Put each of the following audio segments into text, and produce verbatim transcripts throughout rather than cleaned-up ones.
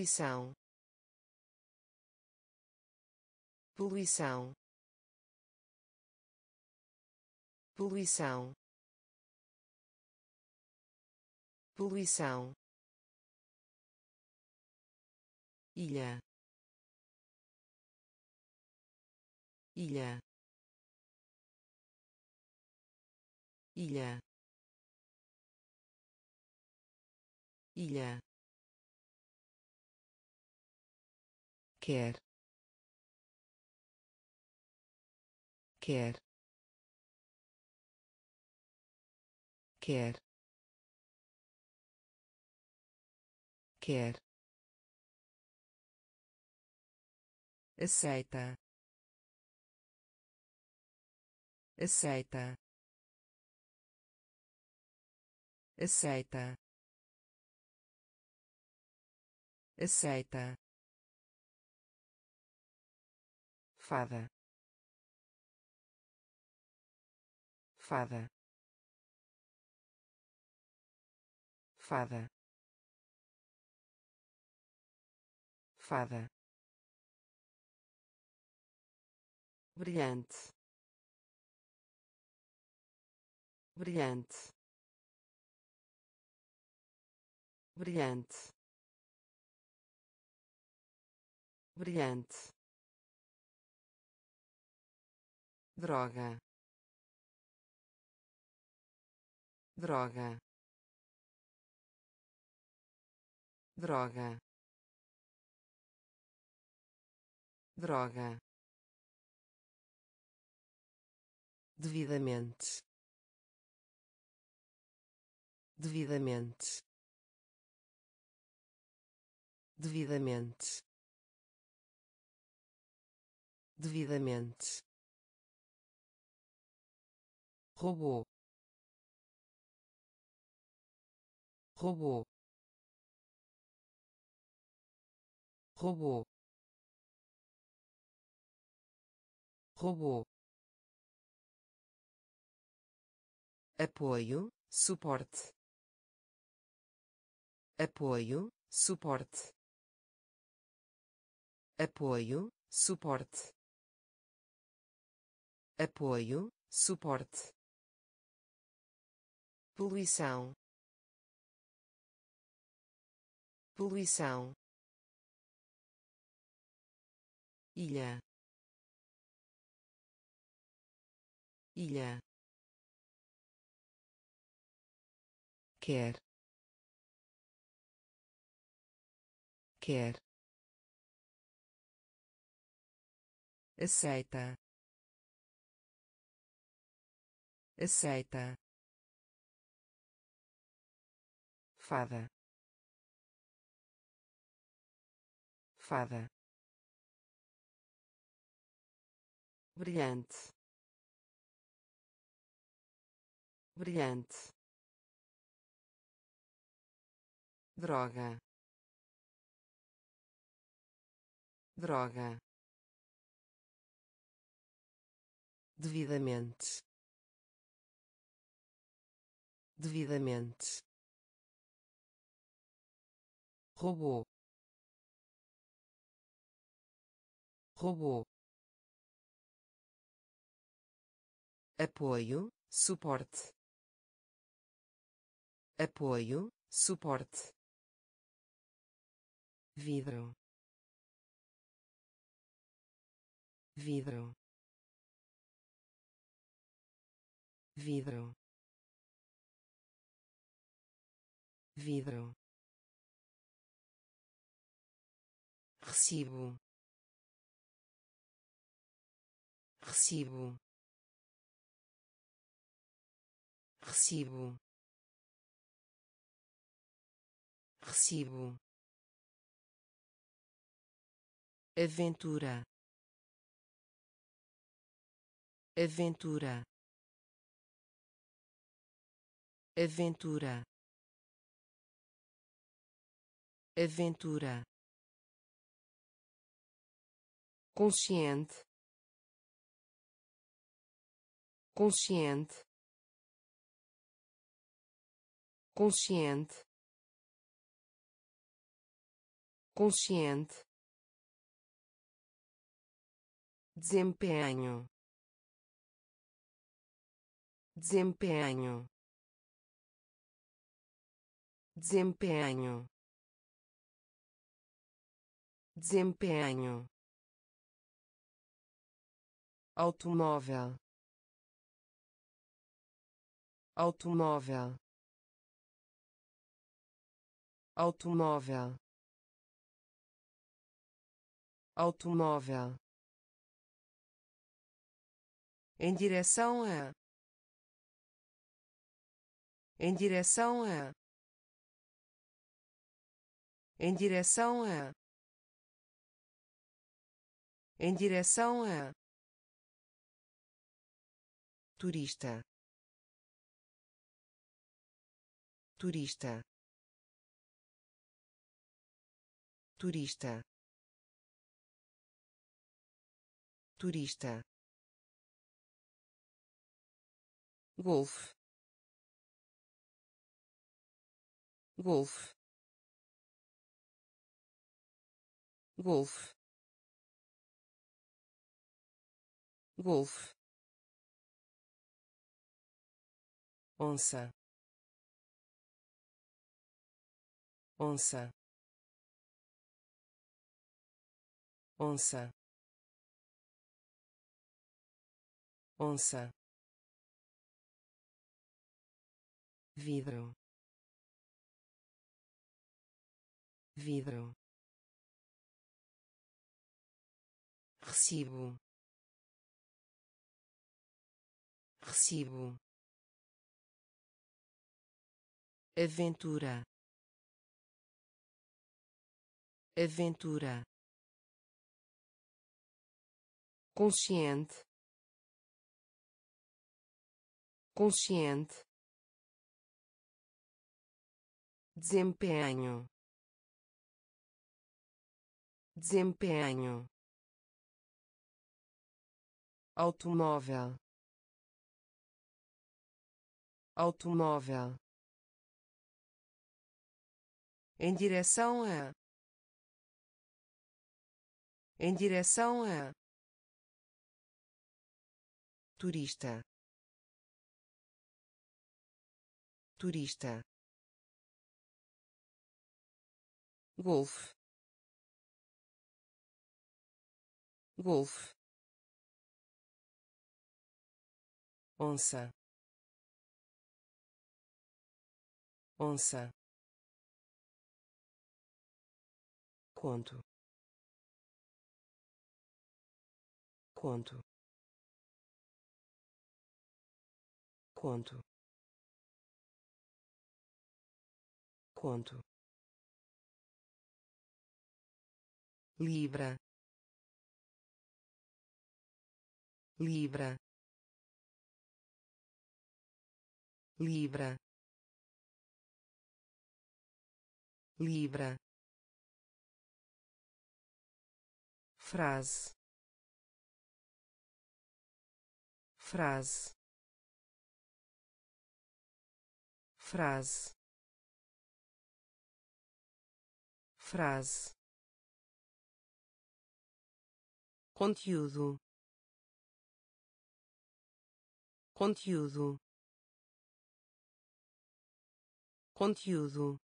poluição, poluição, poluição, poluição, ilha, ilha, ilha, ilha, quer, quer, quer, quer, aceita, aceita, aceita, aceita, fada, fada, fada, fada, brilhante, brilhante, brilhante, brilhante, droga, droga, droga, droga, devidamente, devidamente, devidamente, devidamente, robô, robô, robô, robô, apoio, suporte, apoio, suporte, apoio, suporte, apoio, suporte, poluição, poluição, ilha, ilha, quer, quer, aceita, aceita, fada, fada, brilhante, brilhante, droga, droga, devidamente, devidamente, robô, robô, apoio, suporte, apoio, suporte, vidro, vidro, vidro, vidro, recibo, recibo, recibo, recibo, aventura, aventura, aventura, aventura, consciente, consciente, consciente, consciente, desempenho, desempenho, desempenho, desempenho, automóvel, automóvel, automóvel, automóvel, em direção a, em direção a, em direção a, em direção a, turista, turista, turista, turista, golfe, golfe, golfe, golfe, onça, onça, onça, onça, vidro, vidro, recibo, recibo, aventura, aventura, consciente, consciente, desempenho, desempenho, automóvel, automóvel, em direção a, em direção a, turista, turista, golfe, golfe, onça, onça, conto, conto, conto, conto, libra, libra, libra, libra, frase, frase, frase, frase, conteúdo, conteúdo, conteúdo,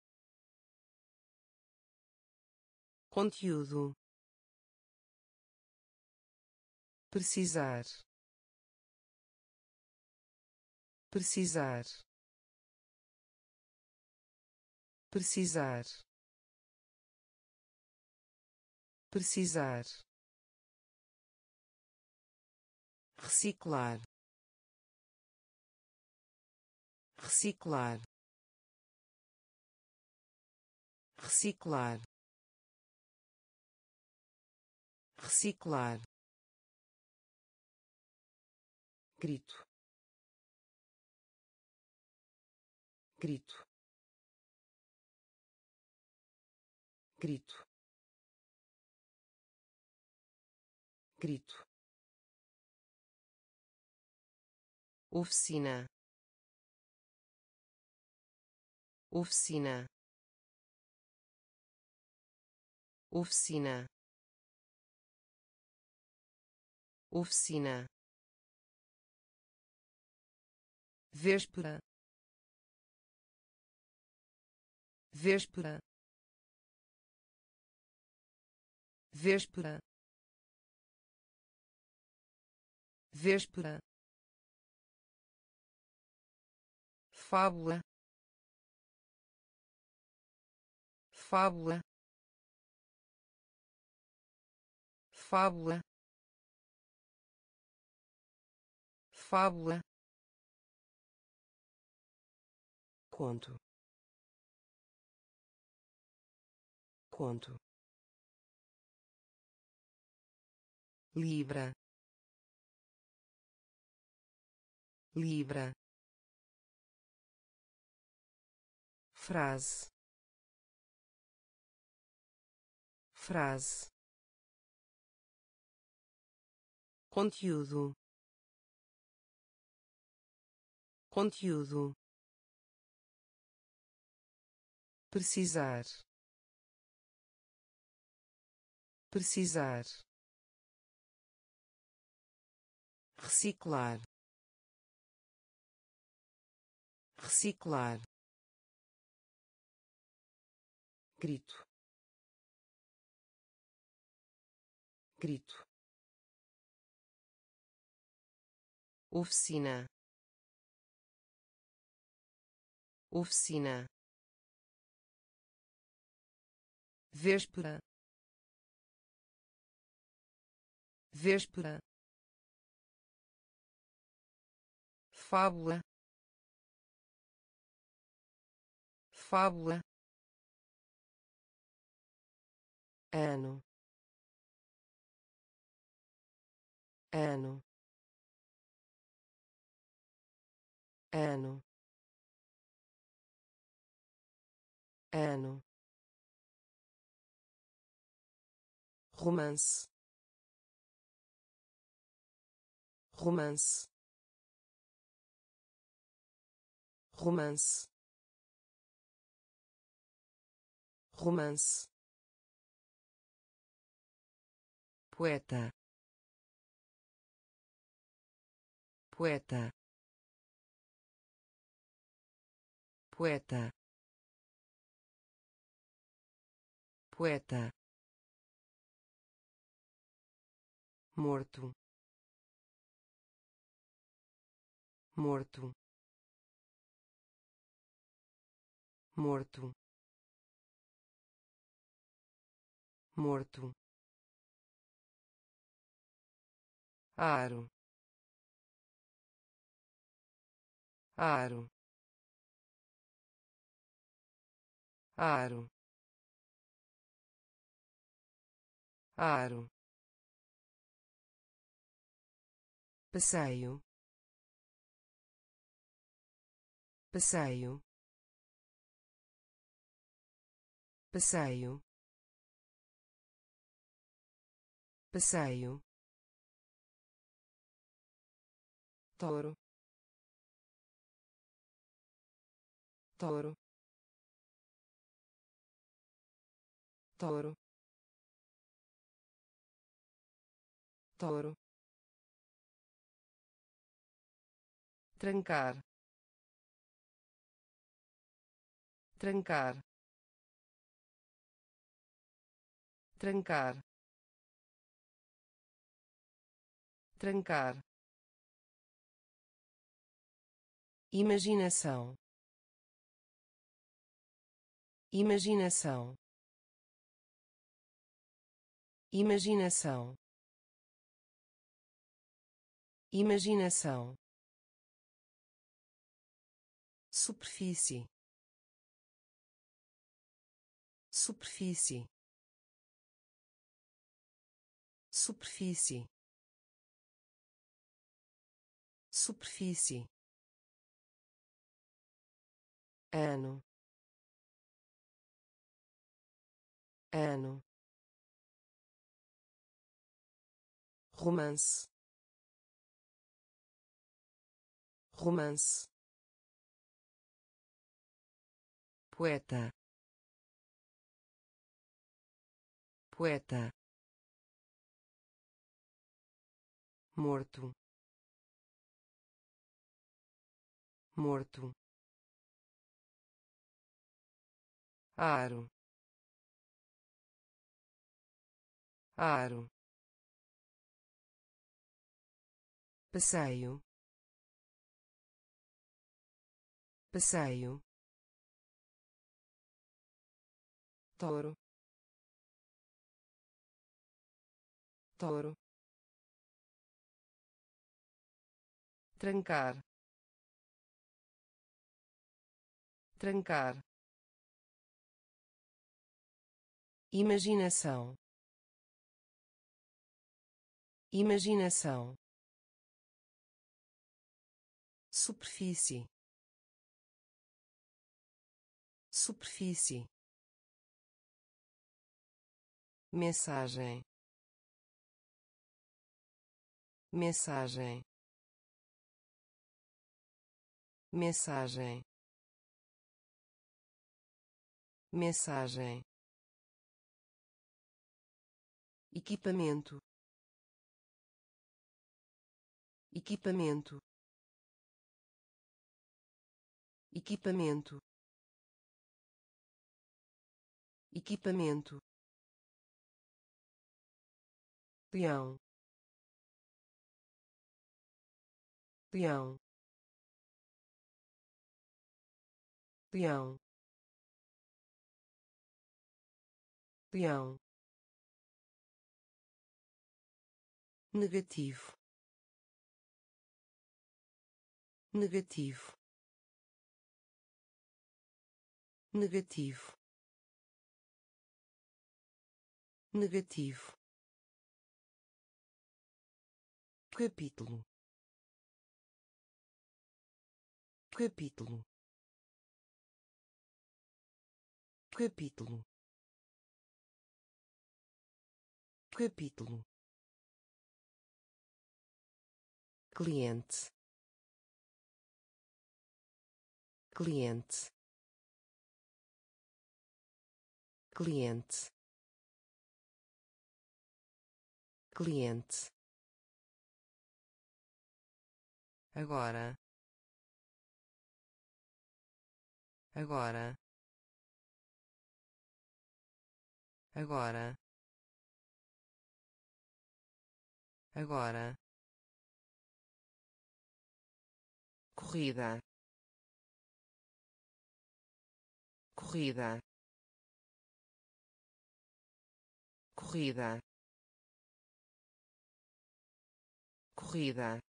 conteúdo, precisar, precisar, precisar, precisar, reciclar, reciclar, reciclar, reciclar, grito, grito, grito, grito, oficina, oficina, oficina, oficina, véspera, véspera, véspera, véspera, fábula, fábula, fábula, fábula, conto, conto, libra, libra, frase, frase, conteúdo, conteúdo, precisar, precisar, reciclar, reciclar, grito, grito, oficina, oficina, véspera, véspera, fábula, fábula, ano, ano, ano, ano, romance, romance, romance, romance, poeta, poeta, poeta, poeta, morto, morto, morto, morto, aro, aro, aro, aro, passeio, passeio, passeio, passeio, touro, touro, touro, touro, trancar, trancar, trancar, trancar, imaginação, imaginação, imaginação, imaginação, superfície, superfície, superfície, superfície, ano, ano, romance, romance, poeta, poeta, morto, morto, aro, aro, passeio, passeio, touro, touro, trancar, trancar, imaginação, imaginação, superfície, superfície, mensagem, mensagem, mensagem, mensagem, equipamento, equipamento, equipamento, equipamento, leão, leão, leão, leão, negativo, negativo, negativo, negativo, capítulo, capítulo, capítulo, capítulo, cliente, cliente, cliente, cliente, agora, agora, agora, agora, corrida, corrida, corrida, corrida,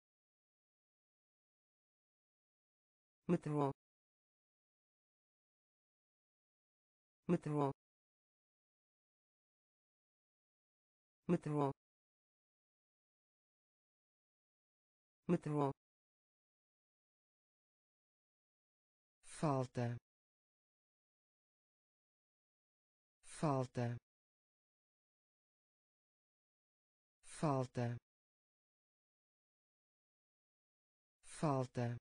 metrô, metrô, metrô, metrô, falta, falta, falta, falta,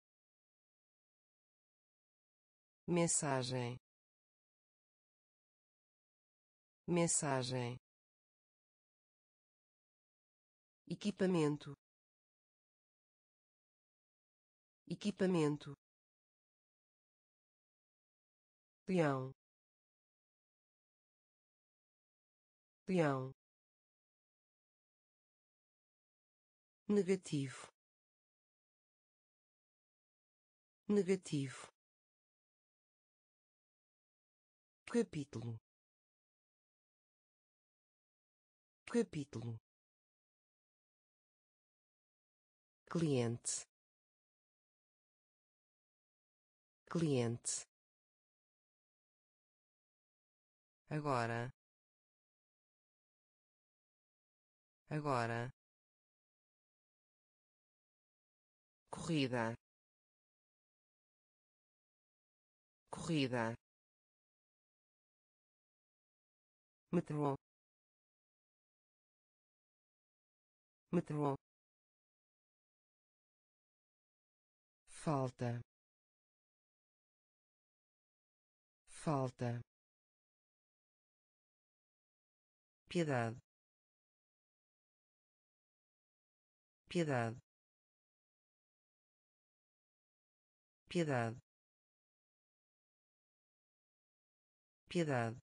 mensagem, mensagem, equipamento, equipamento, leão, leão, negativo, negativo, capítulo, capítulo, cliente, cliente, agora, agora, corrida, corrida, metrô, metrô, falta, falta, piedade, piedade, piedade, piedade,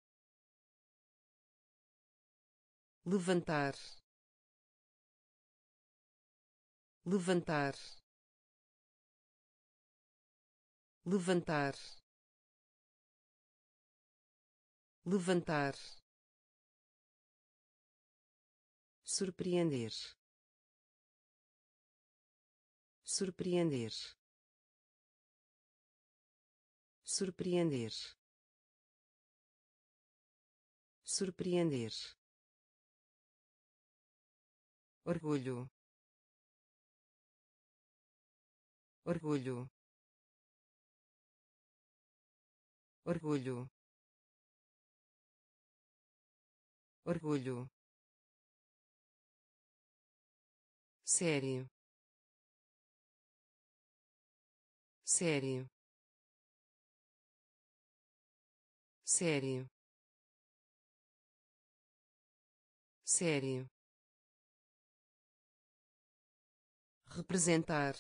levantar, levantar, levantar, levantar, surpreender, surpreender, surpreender, surpreender, orgulho, orgulho, orgulho, orgulho, sério, sério, sério, sério, representar,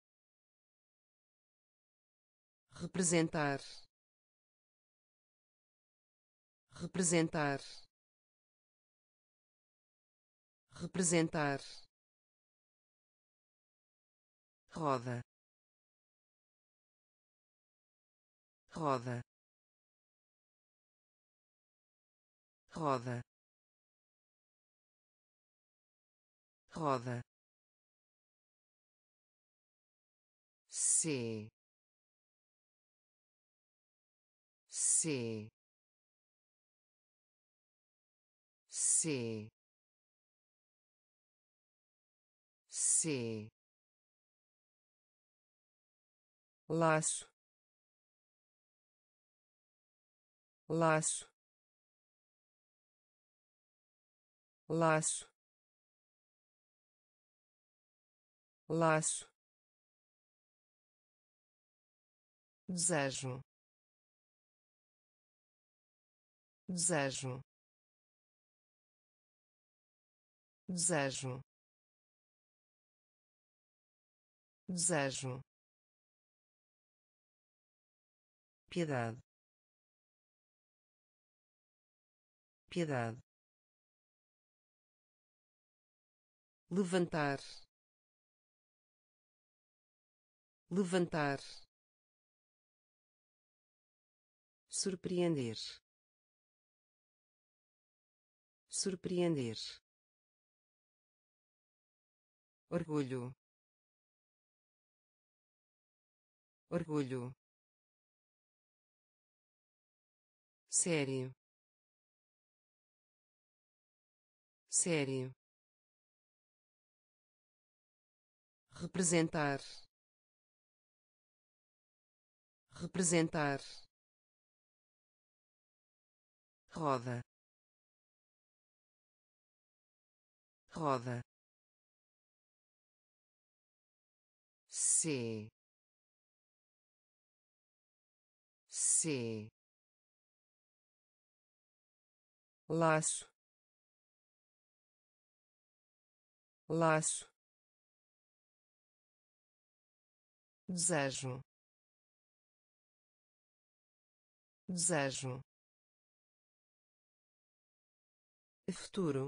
representar, representar, representar, roda, roda, roda, roda, C, C, C, C, laço, laço, laço, laço, desejo, desejo, desejo, desejo, piedade, piedade, levantar, levantar, surpreender, surpreender, orgulho, orgulho, sério, sério, representar, representar, roda, roda, C, C, laço, laço, desejo, desejo, futuro,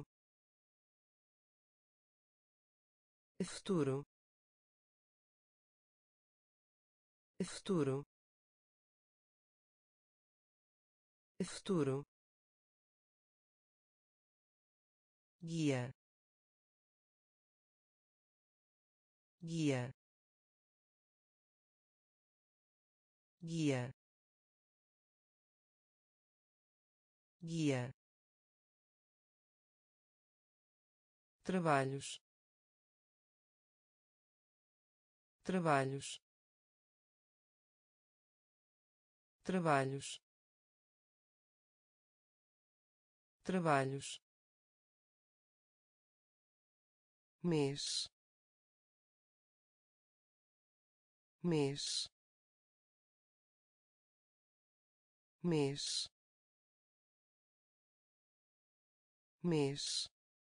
futuro, futuro, futuro, guia, guia, guia, guia, trabalhos, trabalhos, trabalhos, trabalhos, mês, mês, mês, mês,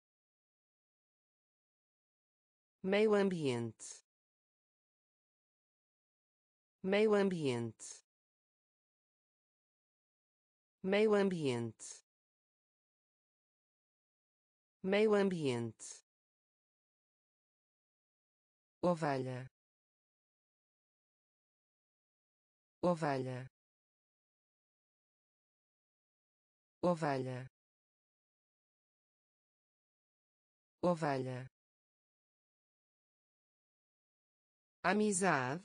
meio ambiente, meio ambiente, meio ambiente, meio ambiente, ovelha, ovelha, ovelha, ovelha, amizade,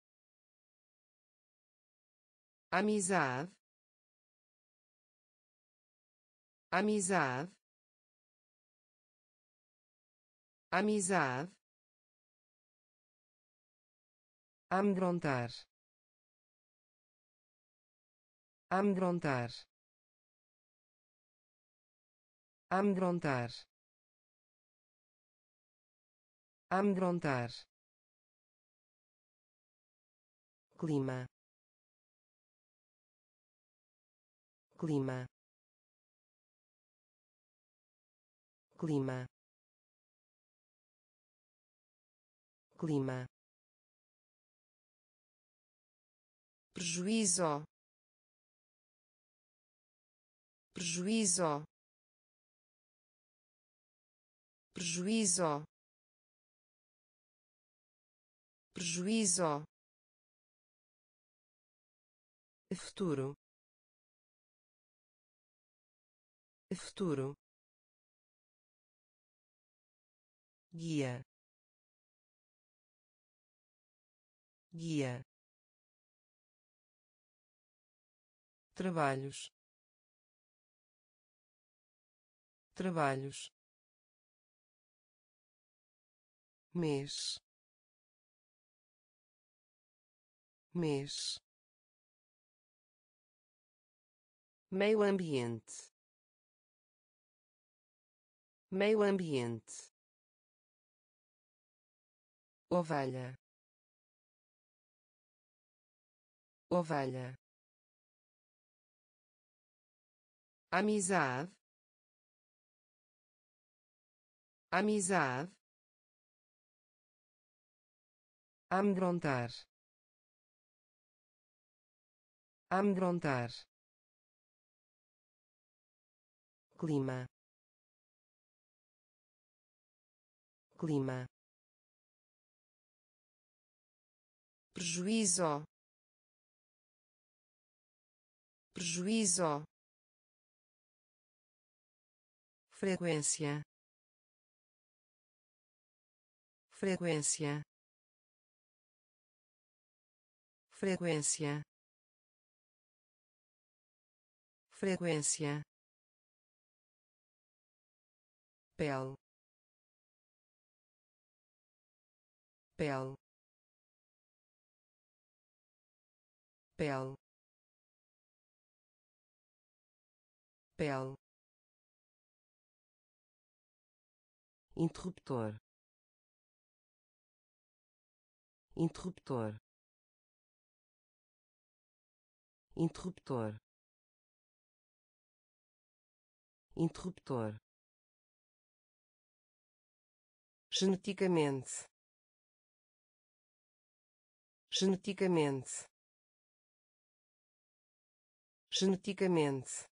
amizade, amizade, amizade, amedrontar, amedrontar, amedrontar, amedrontar, clima, clima, clima, clima, prejuízo, prejuízo, prejuízo, prejuízo, futuro, futuro, guia, guia, trabalhos, trabalhos, mês, mês, meio ambiente, meio ambiente, ovelha, ovelha, amizade, amizade, amedrontar, amedrontar, clima, clima, prejuízo, prejuízo, frequência, frequência, frequência, frequência, pele, pele, pele, pele, interruptor, interruptor, interruptor, interruptor, geneticamente, geneticamente, geneticamente,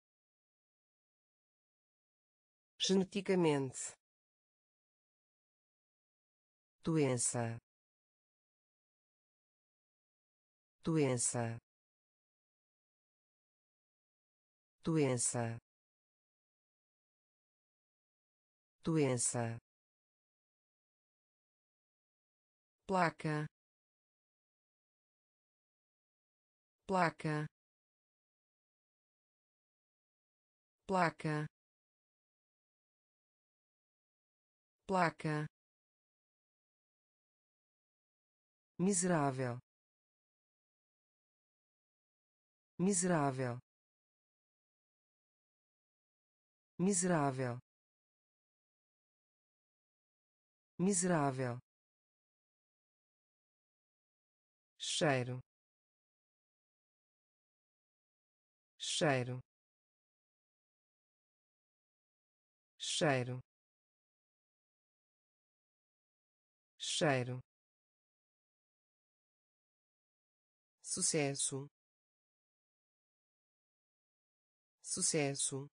geneticamente, doença, doença, doença, doença, placa, placa, placa, placa, miserável, miserável, miserável, miserável, cheiro, cheiro, cheiro, cheiro, sucesso, sucesso,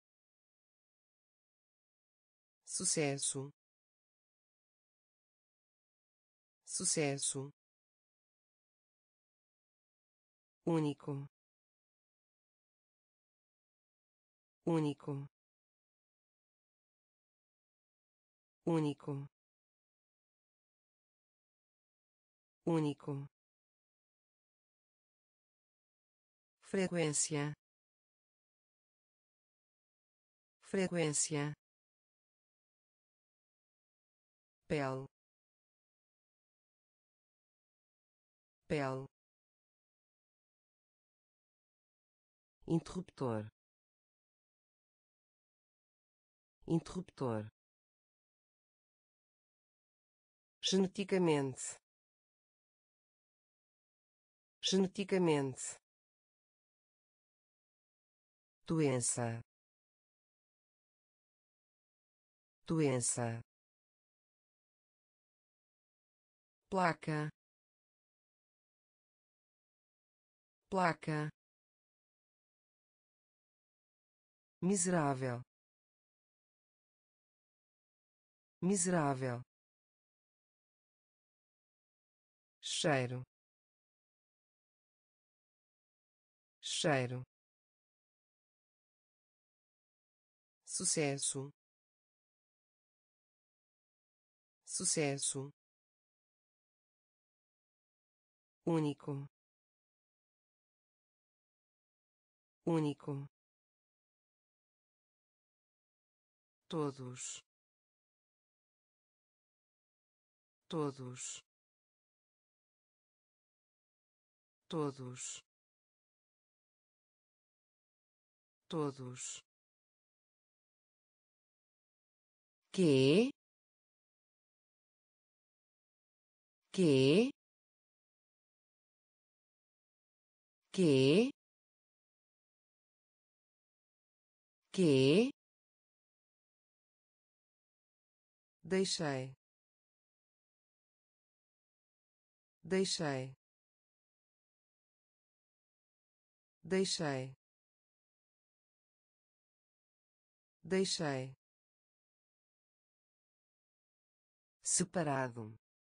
sucesso, sucesso, único, único, único, único, frequência, frequência, pele, pele, interruptor, interruptor, geneticamente, geneticamente, doença, doença, placa, placa, miserável, miserável, cheiro, cheiro, sucesso, sucesso, único, único, todos, todos, todos, todos, que, que, que, que, deixei, deixei, deixei, deixei, separado,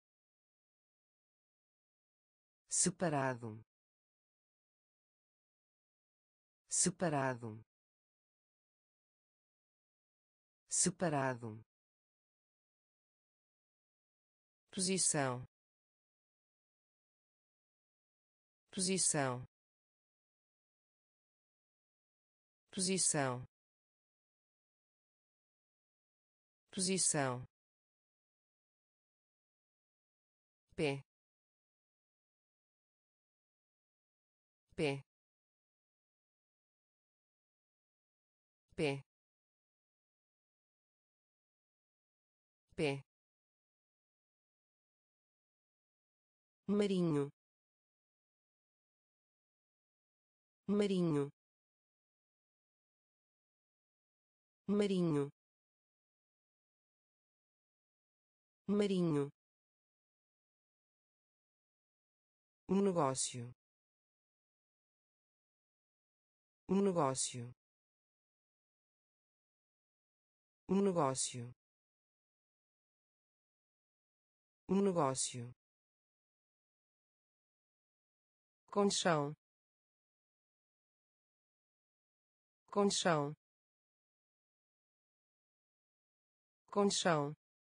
separado, separado, separado, posição, posição, posição, posição, pé, pé, pé, pé, marinho, marinho, marinho, marinho, um negócio, um negócio, um negócio, um negócio, conchão, conchão, conchão,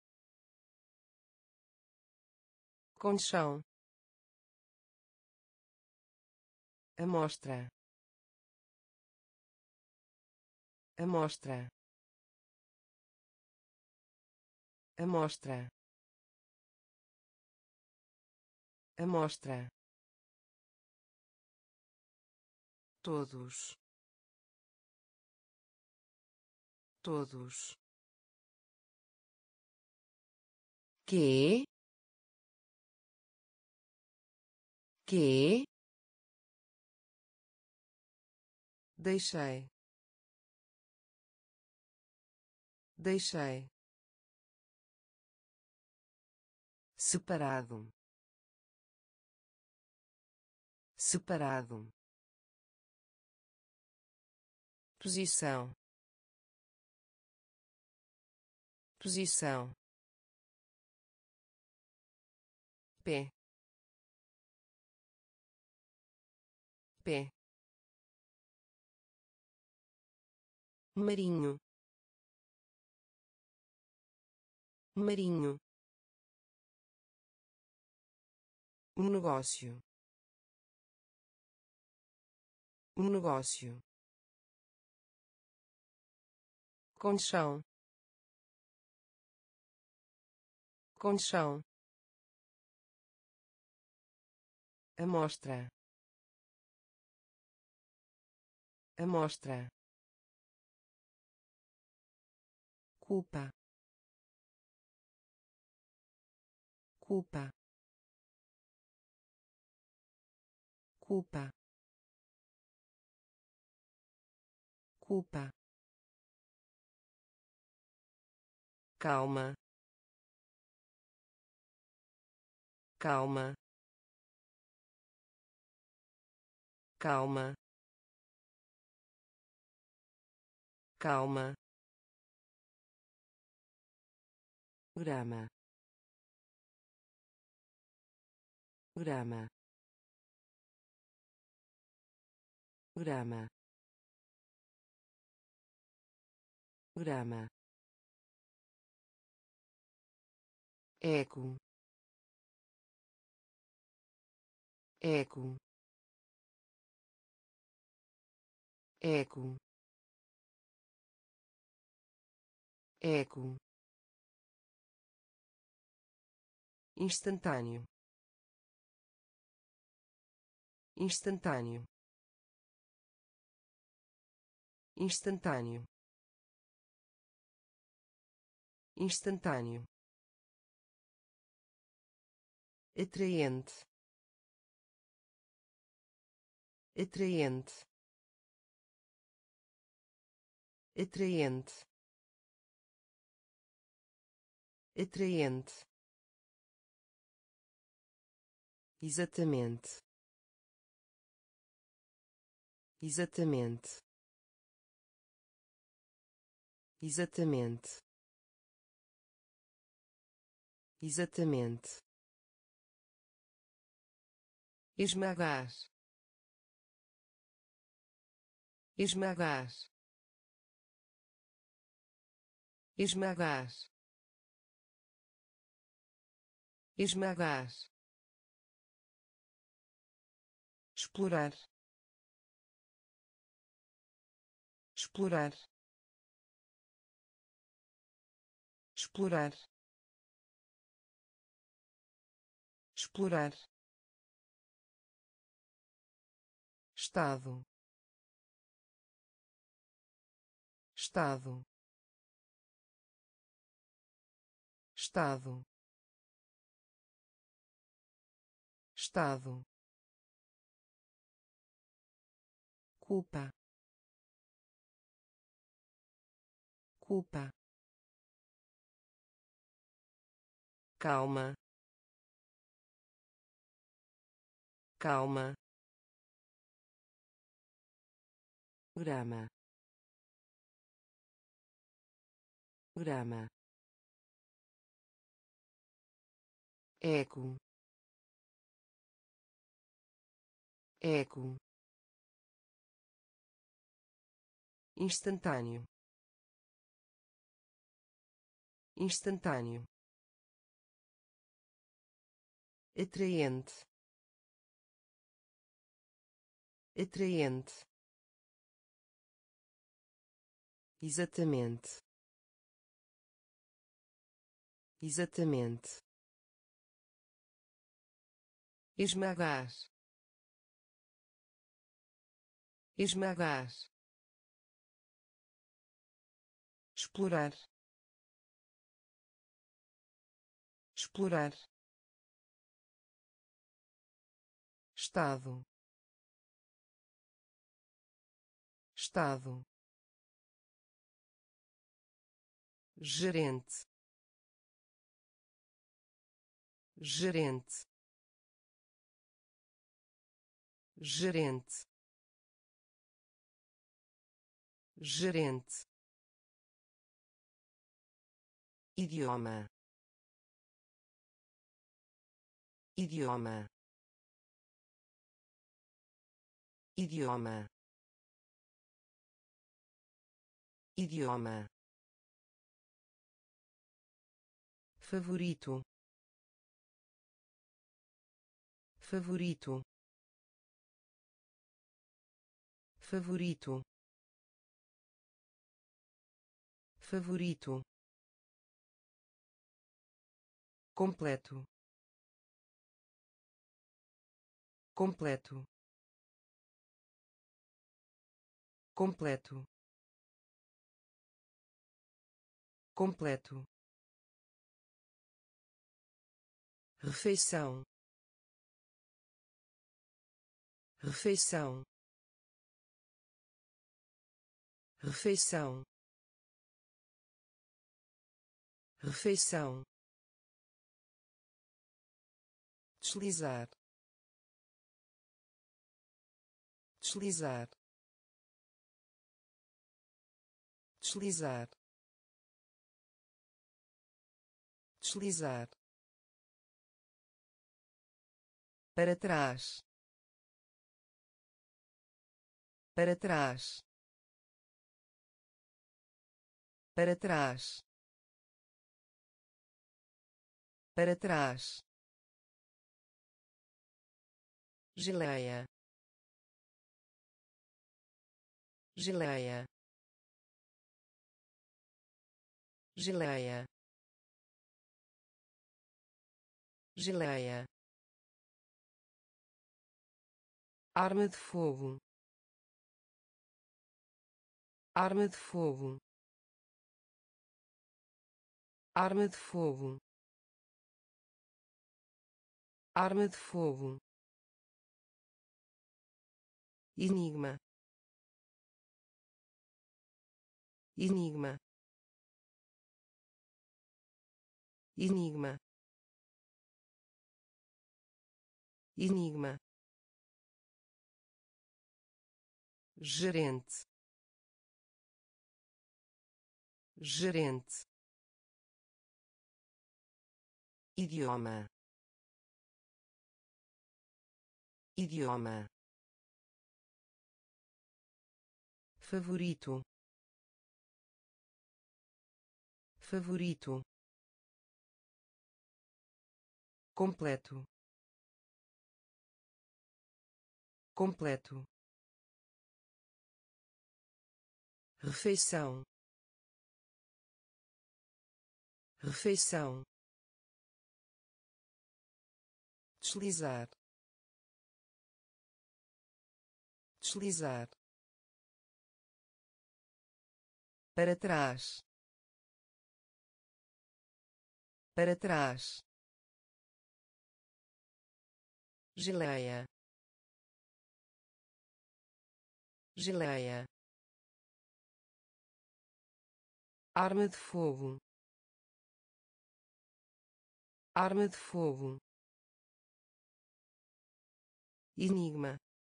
conchão, amostra, amostra, amostra, amostra, todos, todos, que, que, deixei, deixei, separado, separado, posição, posição, pé, pé, marinho, marinho, um negócio, um negócio, conchão, conchão, amostra, amostra, culpa, culpa, culpa, culpa, calma, calma, calma, calma, grama, grama, grama, grama, eco, eco, eco, eco, instantâneo, instantâneo, instantâneo, instantâneo, atraente, atraente, atraente, atraente, exatamente, exatamente, exatamente, exatamente, esmagar, esmagar, esmagar, esmagar, explorar, explorar, explorar, explorar, estado, estado, estado, estado, culpa, culpa, calma, calma, grama, grama, eco, eco, instantâneo, instantâneo, atraente, atraente, exatamente, exatamente, esmagar, esmagar, explorar, explorar, estado, estado, gerente, gerente, gerente, gerente, idioma, idioma, idioma, idioma, favorito, favorito, favorito, favorito, completo, completo, completo, completo, refeição, refeição, refeição, refeição, deslizar, deslizar, deslizar, deslizar, para trás, para trás, para trás, para trás, geleia, geleia, geleia, geleia, arma de fogo, arma de fogo, arma de fogo, arma de fogo, enigma, enigma, enigma, enigma, gerente, gerente, idioma, idioma, favorito, favorito, completo, completo, refeição, refeição, deslizar, deslizar, para trás, para trás, geleia, geleia, arma de fogo, arma de fogo, enigma,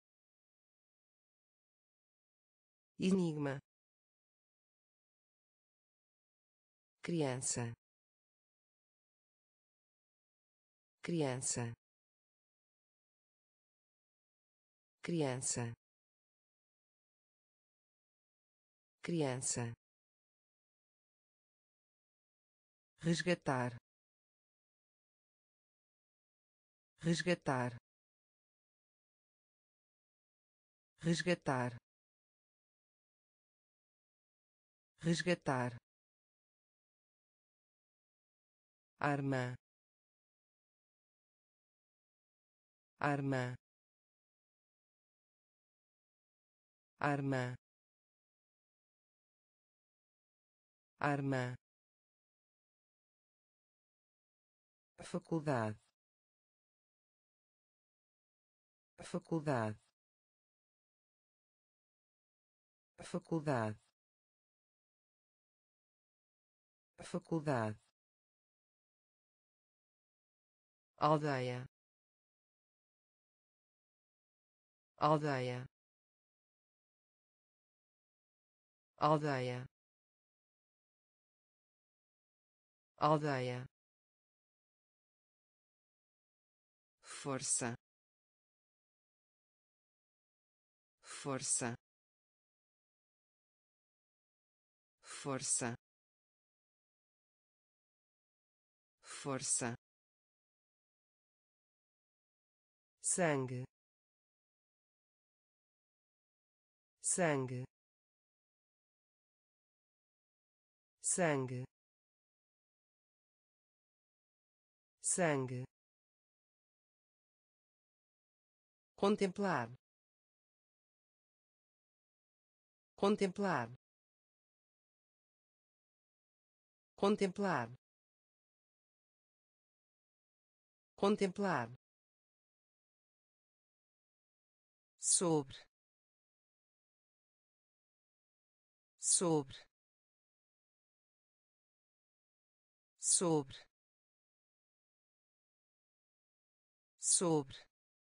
enigma, criança, criança, criança, criança, resgatar, resgatar, resgatar, resgatar, arma, arma, arma, arma, faculdade, faculdade, faculdade, faculdade, aldeia, aldeia, aldeia, aldeia, força, força, força, força, sangue, sangue, sangue, sangue, contemplar, contemplar, contemplar, contemplar, sobre, sobre, sobre, sobre,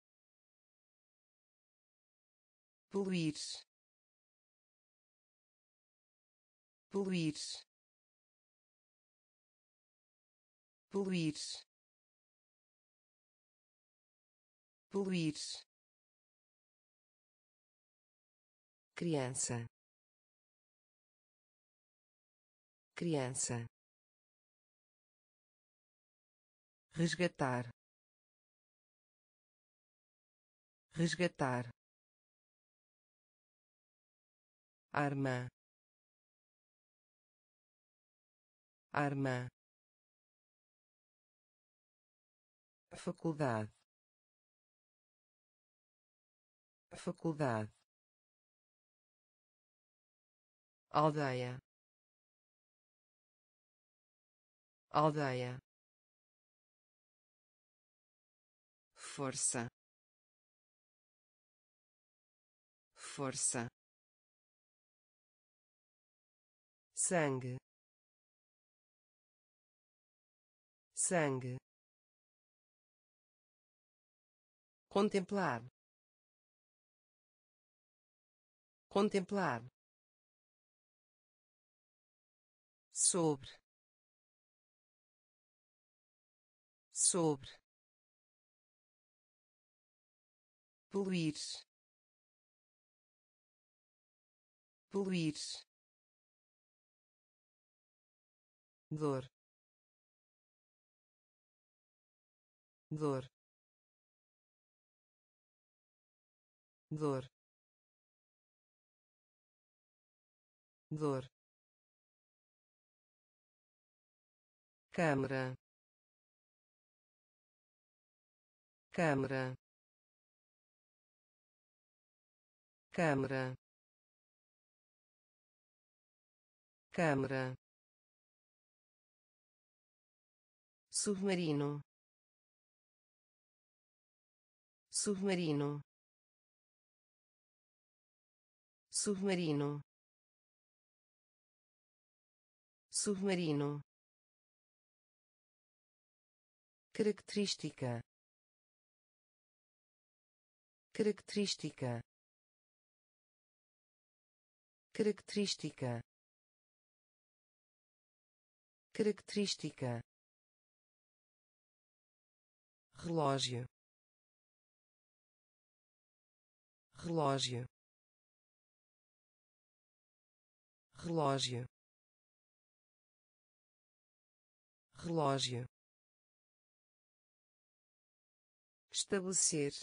poluir, poluir, poluir, poluir, criança, criança, resgatar, resgatar, arma, arma, faculdade, faculdade, aldeia, aldeia, força, força, sangue, sangue, contemplar, contemplar, sobre, sobre, poluir, poluir, dor, dor, dor, dor, câmara, câmara, câmara, câmara, submarino, submarino, submarino, submarino, característica, característica, característica, característica, relógio, relógio, relógio, relógio, estabelecer,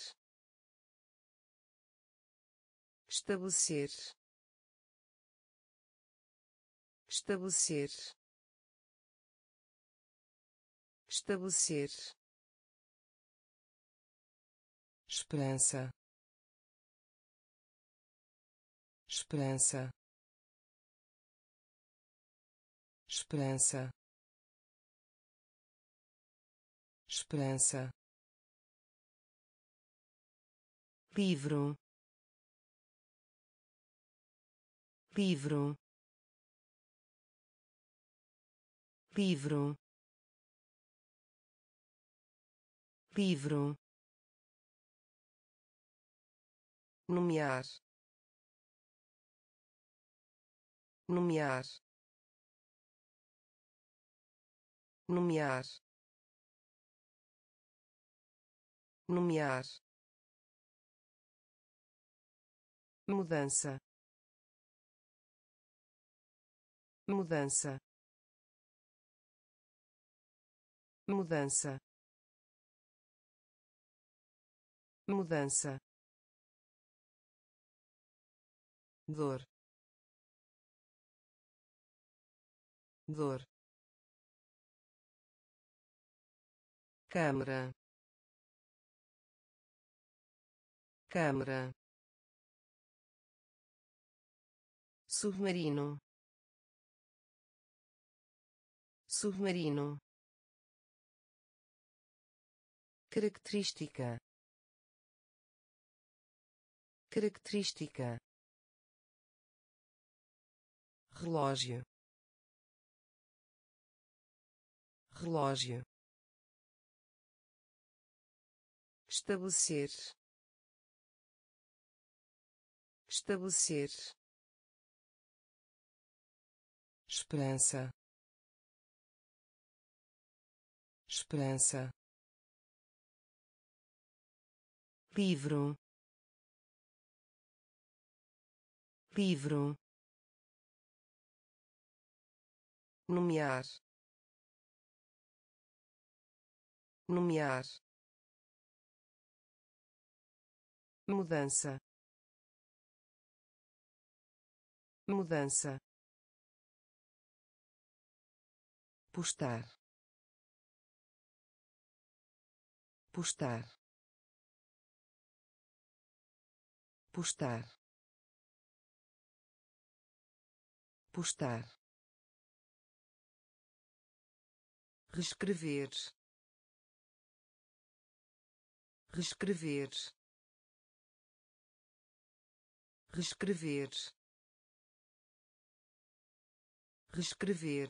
estabelecer, estabelecer, estabelecer, esperança, esperança, esperança, esperança, livro, livro, livro, livro, nomear, nomear, nomear, nomear, mudança, mudança, mudança, mudança, dor, dor, câmara, câmara, submarino, submarino, característica, característica, relógio, relógio, estabelecer, estabelecer, esperança, esperança, livro, livro, nomear, nomear, mudança, mudança, postar, postar, postar, postar, reescrever, reescrever, reescrever, reescrever,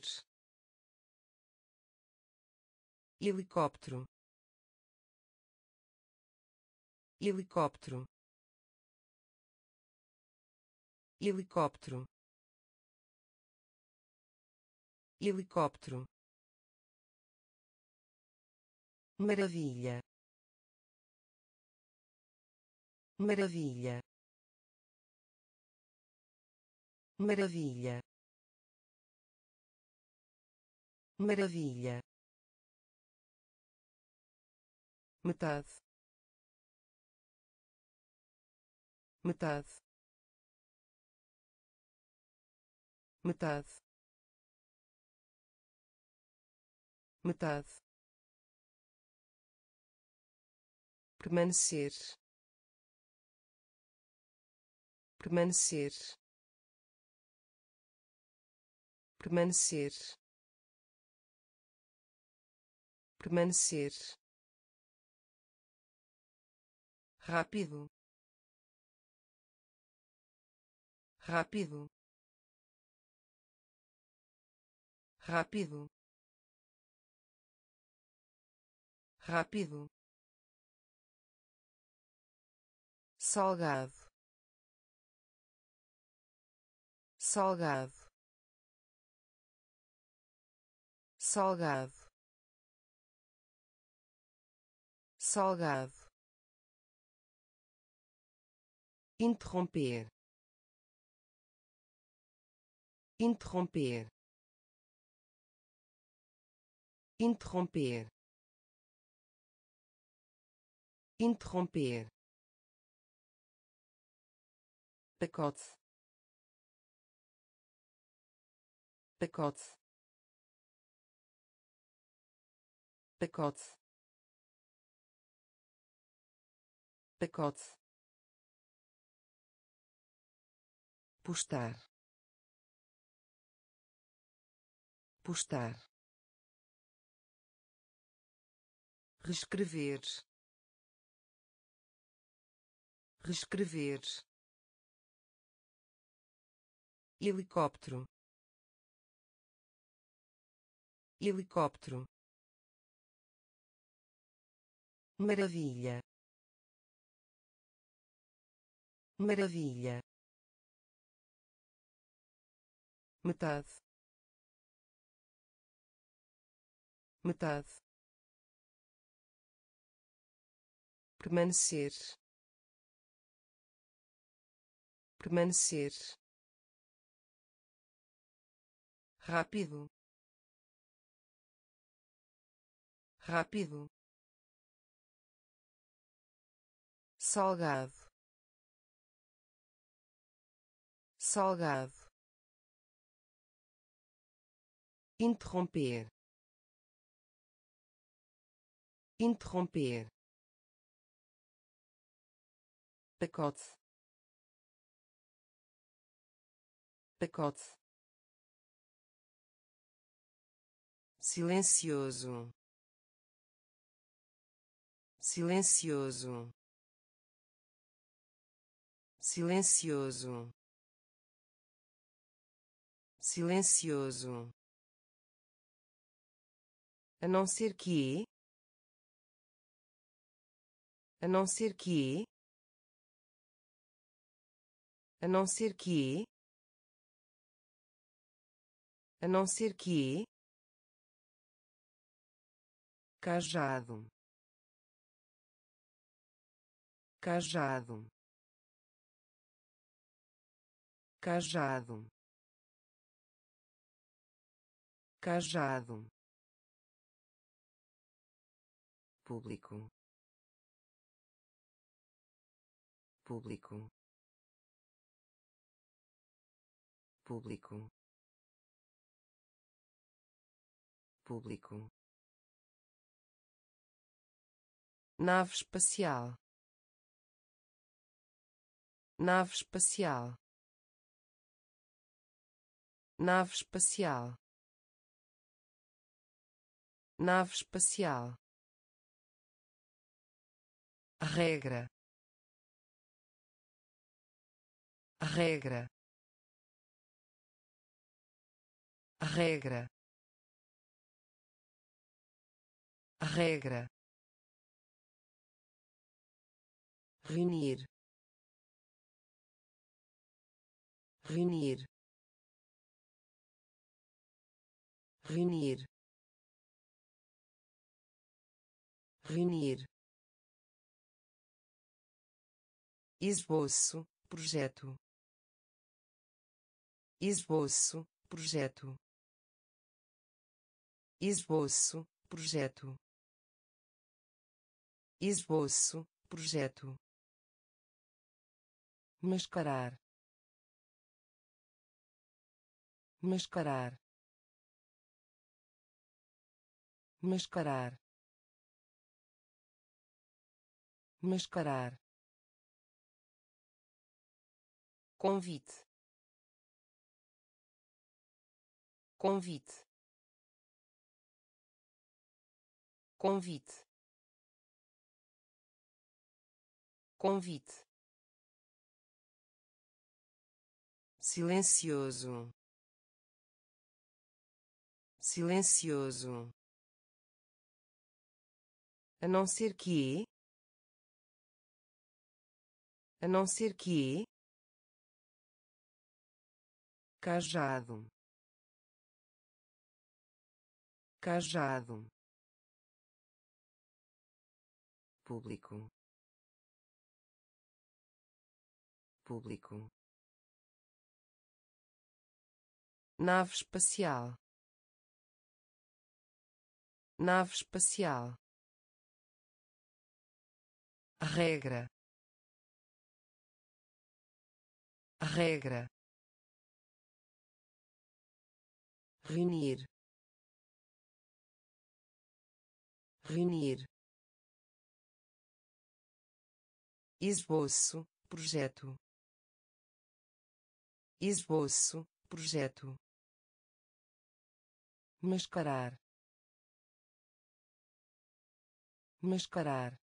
helicóptero, helicóptero, helicóptero, helicóptero, maravilha, maravilha, maravilha, maravilha, metade, metade, metade, metade, permanecer, permanecer, permanecer, permanecer, rápido, rápido, rápido, rápido, salgado, salgado, salgado, salgado, interromper, interromper, interromper, interromper, pacote, pacote, pacote, pacote, postar, postar, reescrever, reescrever, helicóptero, helicóptero, maravilha, maravilha, metade, metade, permanecer, permanecer, rápido, rápido, salgado, salgado, interromper, interromper, pacote, pacote, silencioso, silencioso, silencioso, silencioso, a não ser que, a não ser que, a não ser que, a não ser que, cajado, cajado, cajado, cajado, público, público, público, público, nave espacial, nave espacial, nave espacial, nave espacial, regra, regra, regra, regra, reunir, reunir, reunir, reunir, esboço, projeto, esboço, projeto, esboço, projeto, esboço, projeto, mascarar, mascarar, mascarar, mascarar, convite, convite, convite, convite, silencioso, silencioso, a não ser que, a não ser que, cajado, cajado, público, público, nave espacial, nave espacial, regra, regra, reunir, reunir, esboço, projeto, esboço, projeto, mascarar, mascarar,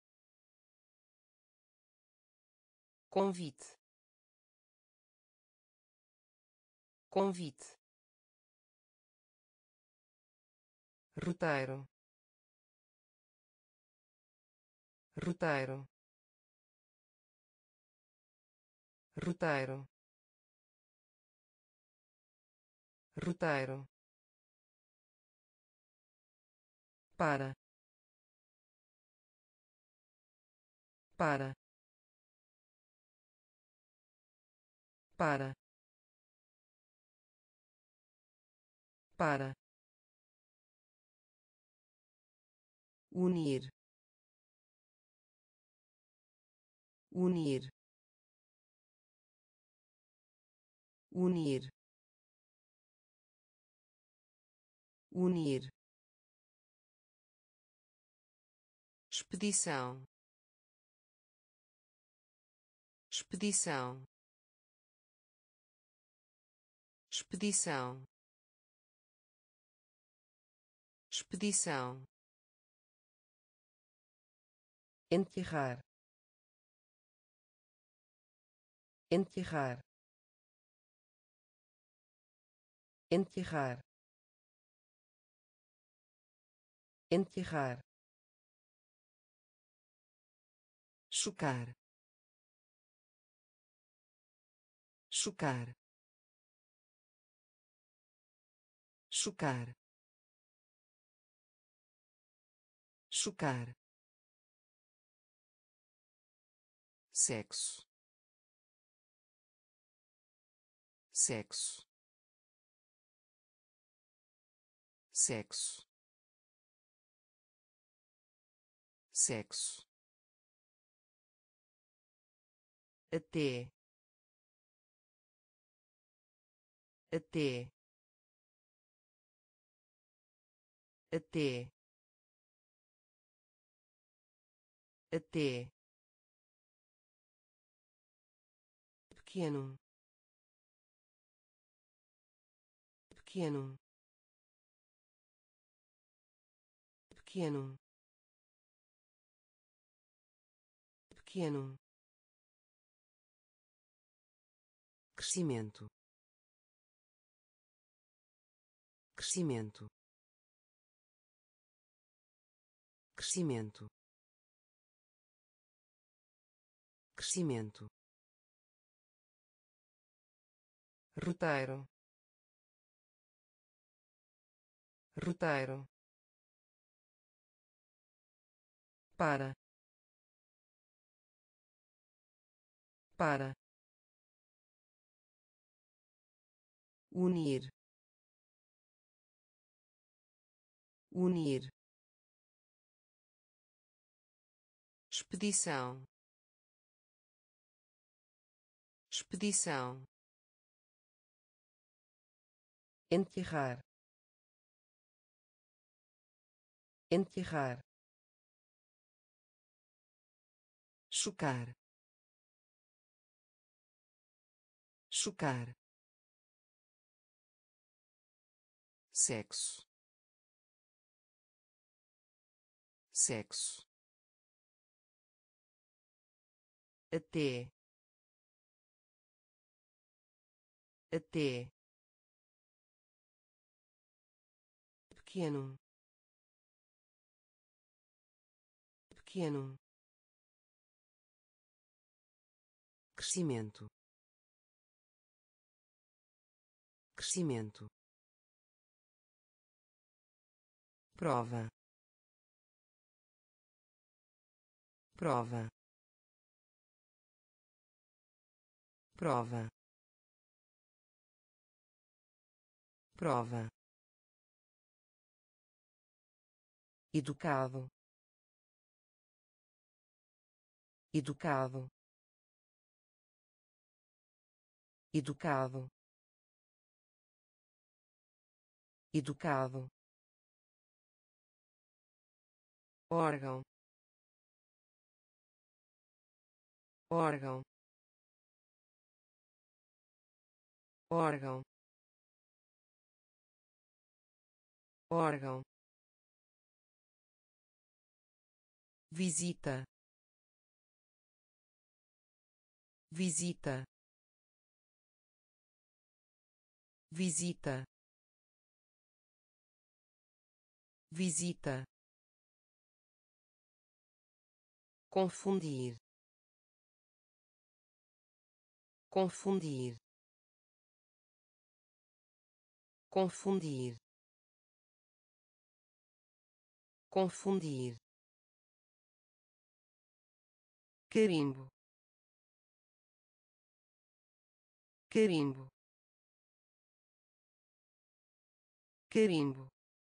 convite, convite, roteiro, roteiro, roteiro, roteiro, para, para, para, para, unir, unir, unir, unir, expedição, expedição, expedição, expedição, enterrar, enterrar, enterrar, enterrar, chocar, chocar, chocar, chocar, sexo, sexo, sexo, sexo, até, até, até, até, pequeno, pequeno, pequeno, pequeno, crescimento, crescimento, crescimento, crescimento, roteiro, roteiro, para, para, unir, unir, expedição, expedição, enterrar, enterrar, chocar, chocar, sexo, sexo, até, até, pequeno, pequeno, crescimento, crescimento, prova, prova, prova, prova, educado, educado, educado, educado, órgão, órgão, órgão, órgão, visita, visita, visita, visita, confundir, confundir, confundir, confundir, carimbo, carimbo, carimbo,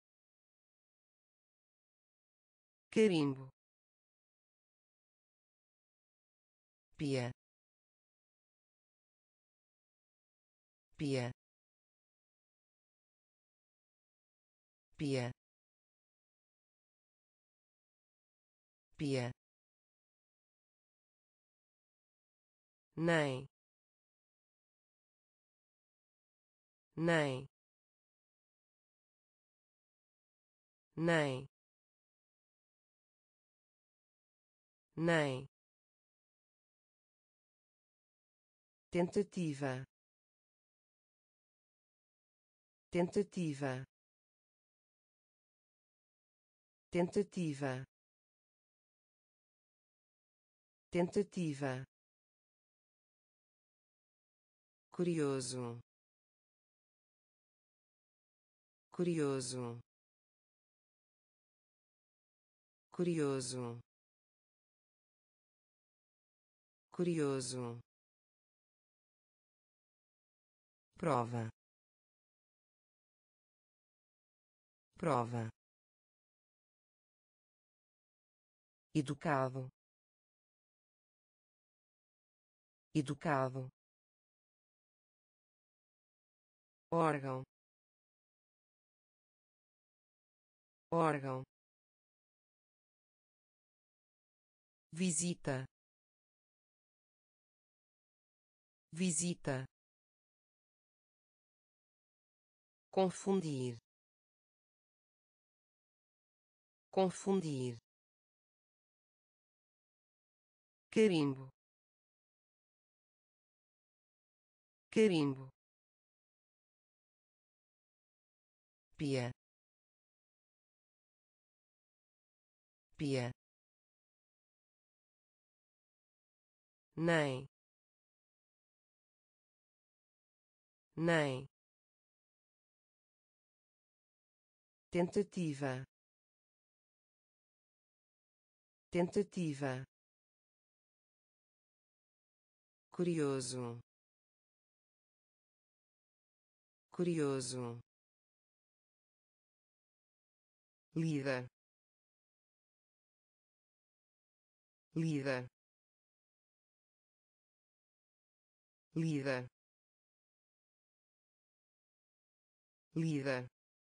carimbo, pia, pia, pia, pia, nem, nem, nem, nem, tentativa, tentativa, tentativa, tentativa, curioso, curioso, curioso, curioso, prova, prova, educado, educado, órgão, órgão, visita, visita, confundir, confundir, carimbo, carimbo, pia, pia, nem, nem, tentativa, tentativa, curioso, curioso, líder, líder, líder, líder,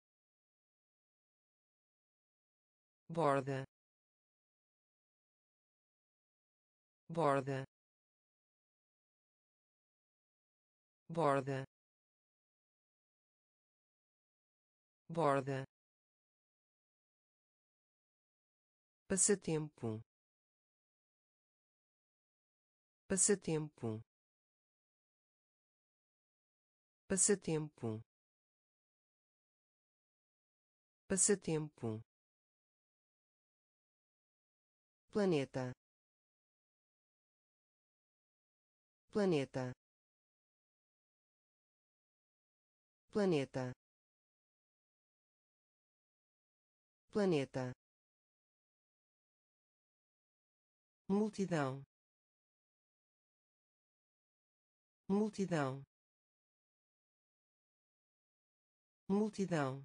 borda, borda, borda, borda, passatempo, passatempo, passatempo, passatempo, planeta, planeta, planeta, planeta, multidão, multidão, multidão,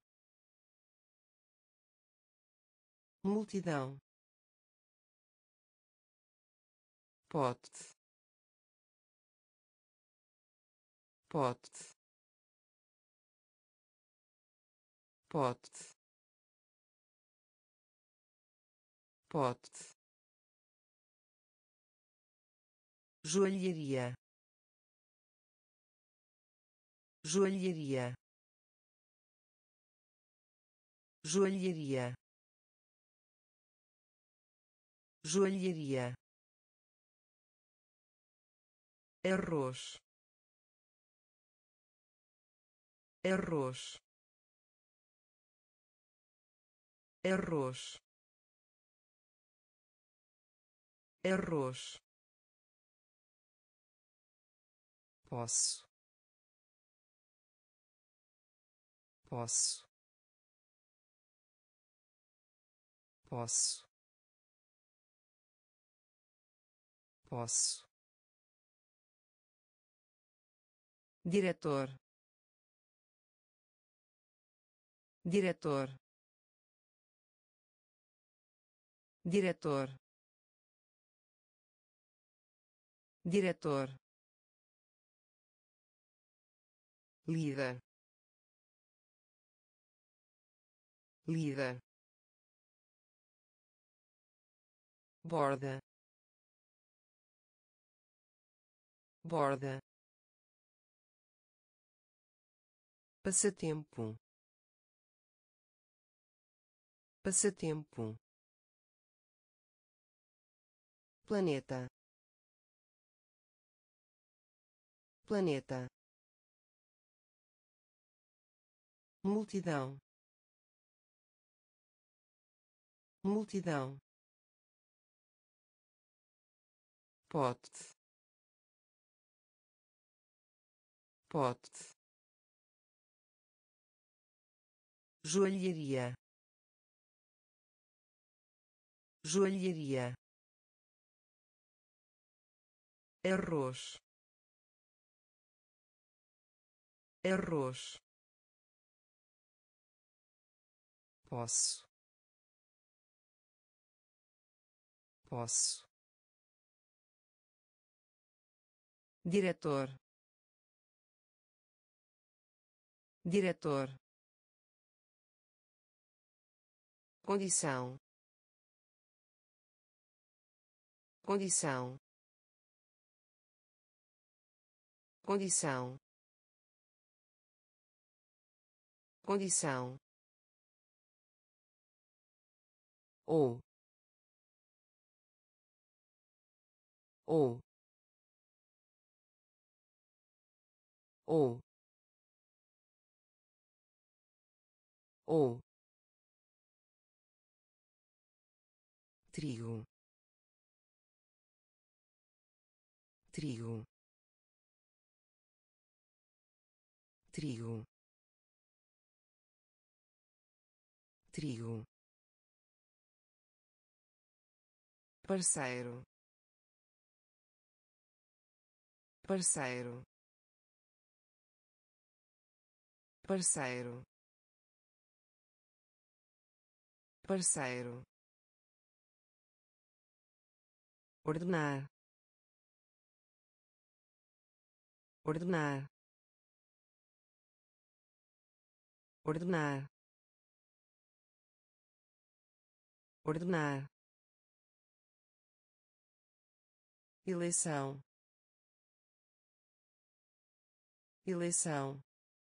multidão, pote, pote, pote, pote, joalheria, joalheria, joalheria, joalheria, arroz, arroz, arroz, arroz, posso, posso, posso, posso, diretor, diretor, diretor, diretor, líder, líder, borda, borda, passatempo, passatempo, planeta, planeta, multidão, multidão, pote, pote, joalheria, joalheria, arroz, arroz, posso, posso, diretor, diretor, condição, condição, condição, condição, ou, ou, ou, ou, trigo, trigo, trigo, trigo, parceiro, parceiro, parceiro, parceiro, ordenar, ordenar, ordenar, ordenar, eleição, eleição,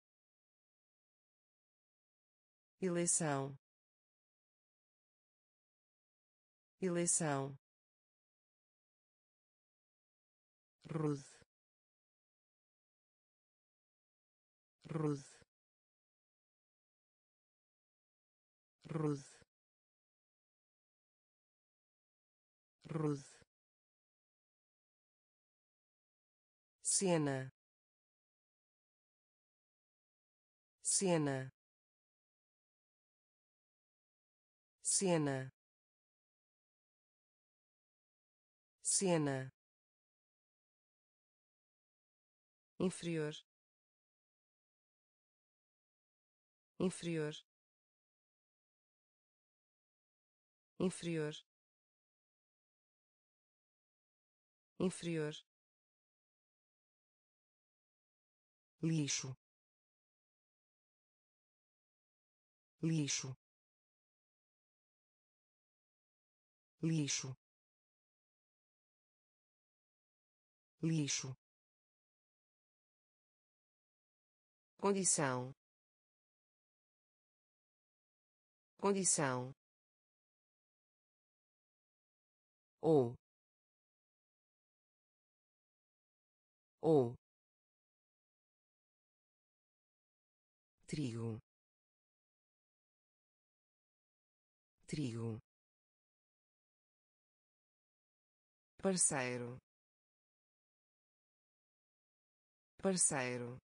eleição, eleição, rude, rude, rude, rude, cena, cena, cena, cena, inferior, inferior, inferior, inferior, lixo, lixo, lixo, lixo, condição, condição, ou, ou, trigo, trigo, parceiro, parceiro,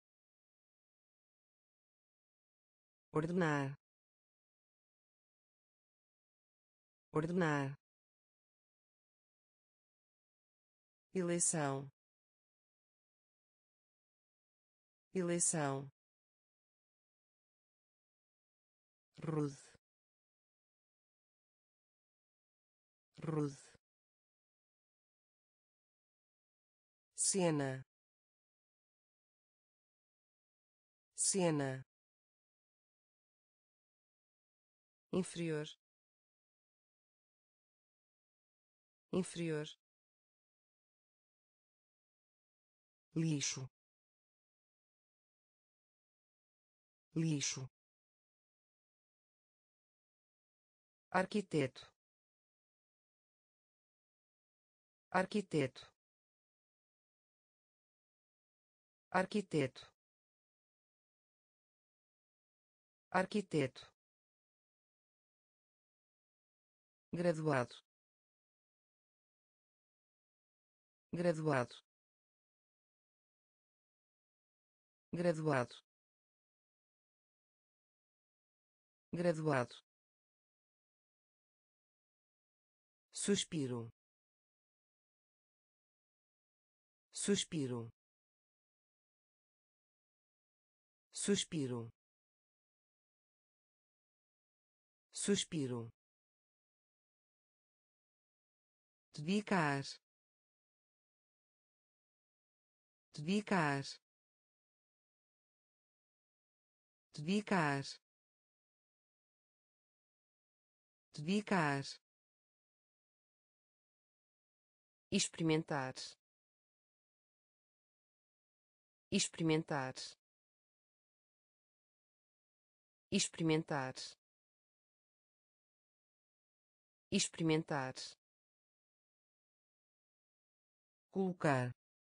ordenar, ordenar, eleição, eleição, rude, rude, cena, cena, inferior, inferior, lixo, lixo, arquiteto, arquiteto, arquiteto, arquiteto, graduado, graduado, graduado, graduado, suspiro, suspiro, suspiro, suspiro, dedicar, dedicar, dedicar, dedicar, experimentar, experimentar, experimentar, experimentar, colocar,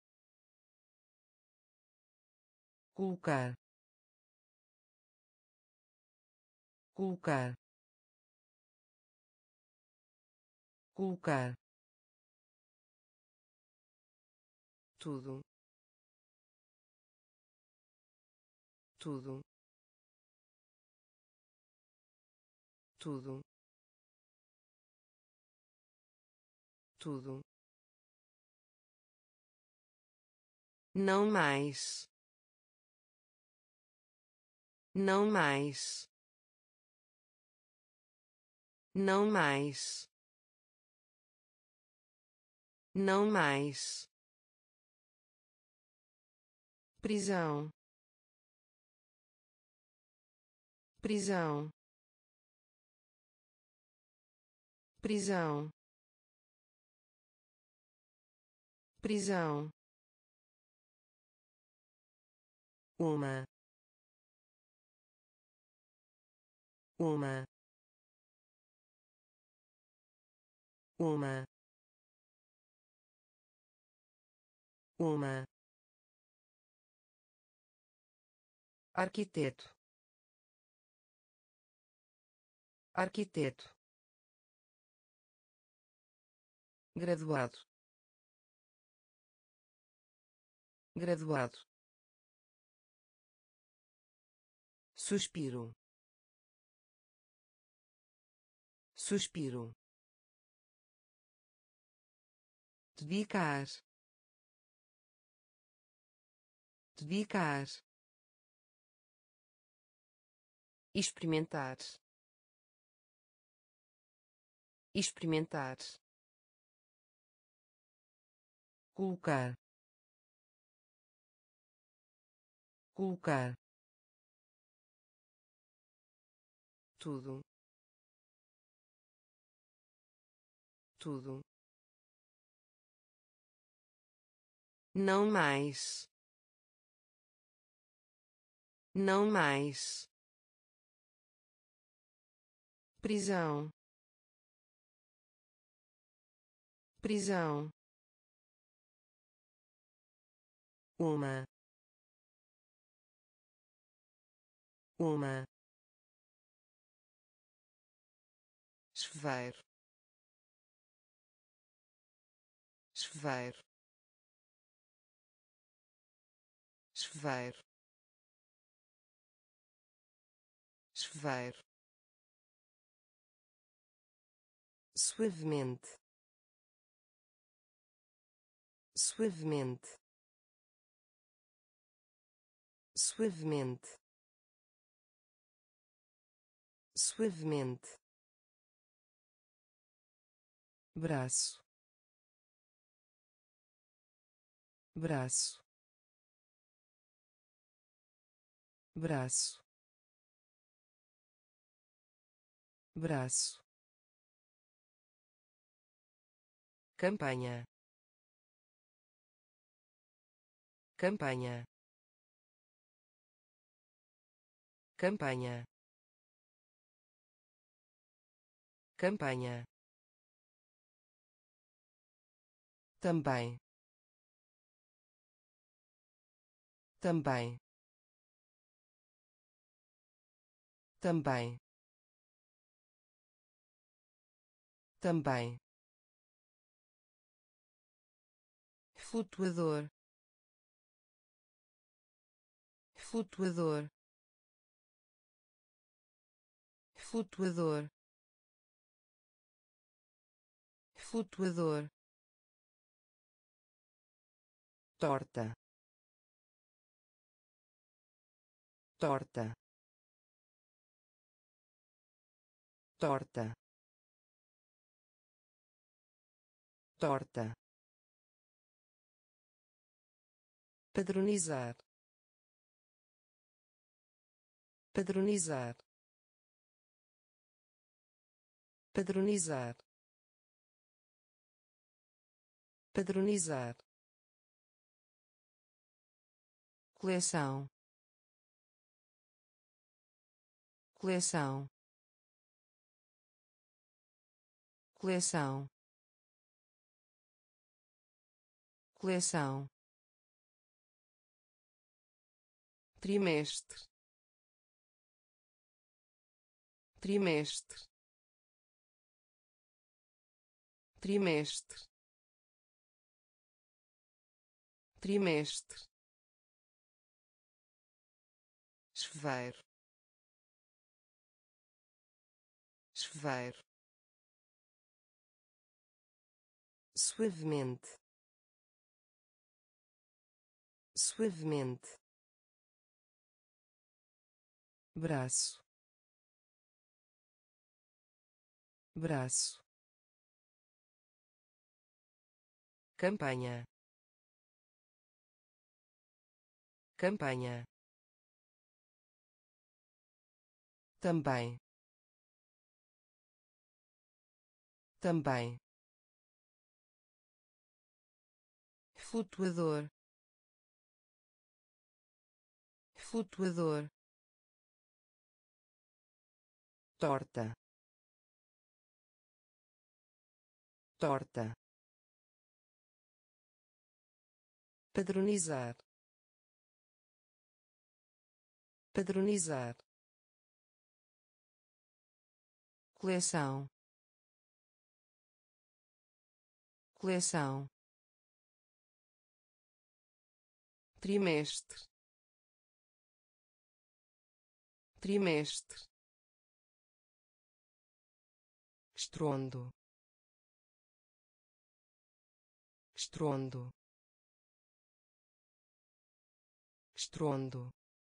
colocar, colocar, colocar, tudo, tudo, tudo, tudo, não mais, não mais, não mais, não mais, prisão, prisão, prisão, prisão, uma, uma, uma, uma, arquiteto, arquiteto, graduado, graduado, suspiro, suspiro, dedicar, dedicar, experimentar, experimentar, colocar, colocar, tudo, tudo, não mais, não mais, prisão, prisão, uma, uma, chuveiro, chuveiro, chuveiro, chuveiro, suavemente, suavemente, suavemente, suavemente, braço, braço, braço, braço, campanha, campanha, campanha, campanha, também, também, também, também, flutuador, flutuador, flutuador, flutuador, torta, torta, torta, torta, padronizar, padronizar, padronizar, padronizar, coleção, coleção, coleção, coleção, trimestre, trimestre, trimestre, trimestre, chuveiro, chuveiro, suavemente, suavemente, braço, braço, campanha, campanha, também, também, flutuador, flutuador, torta, torta, padronizar, padronizar, coleção, coleção, trimestre, trimestre, estrondo, estrondo, estrondo,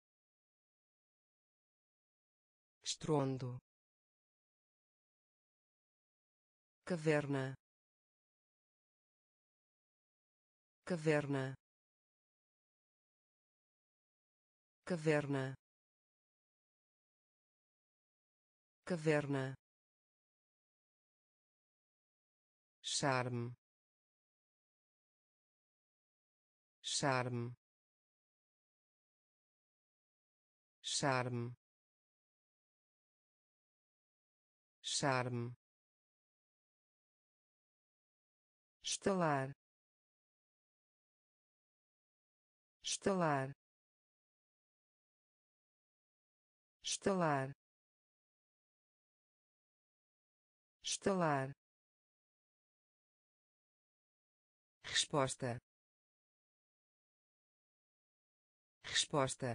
estrondo, caverna, caverna, caverna, caverna, charme, charme, charme, charme, estalar, estalar, estalar, estalar, resposta, resposta,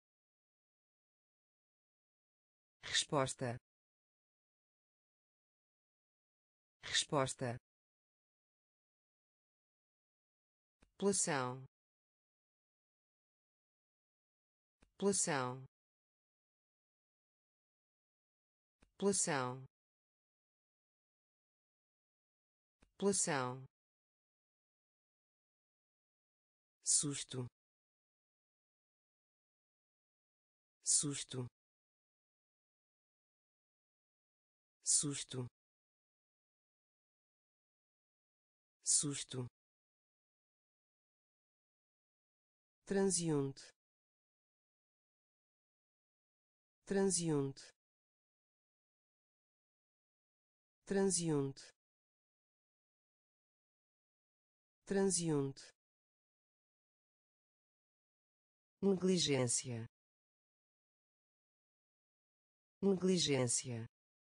resposta, resposta, população, população, população, população, susto, susto, susto, susto, transeunte, transeunte, transeunte, transeunte, negligência, negligência,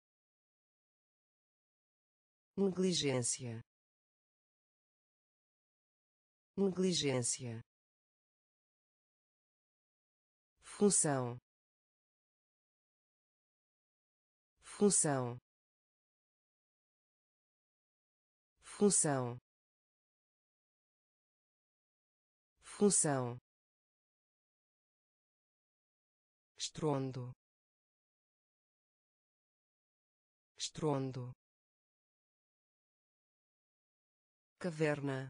negligência, negligência, função, função, função, função, estrondo, estrondo, caverna,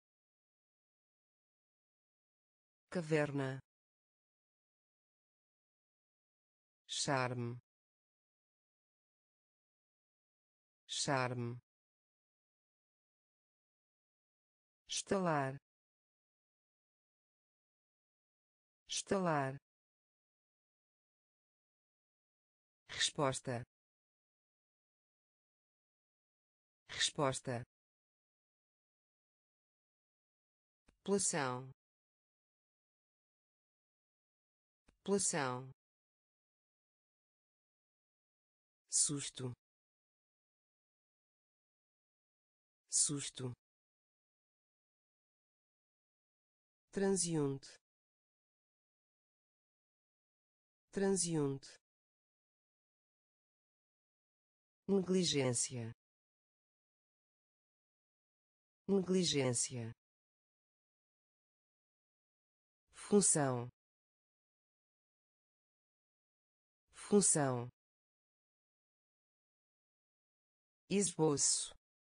caverna, charme, charme, estalar, estalar, resposta, resposta, população, população, susto, susto, transeunte, transeunte, negligência, negligência, função, função, esboço,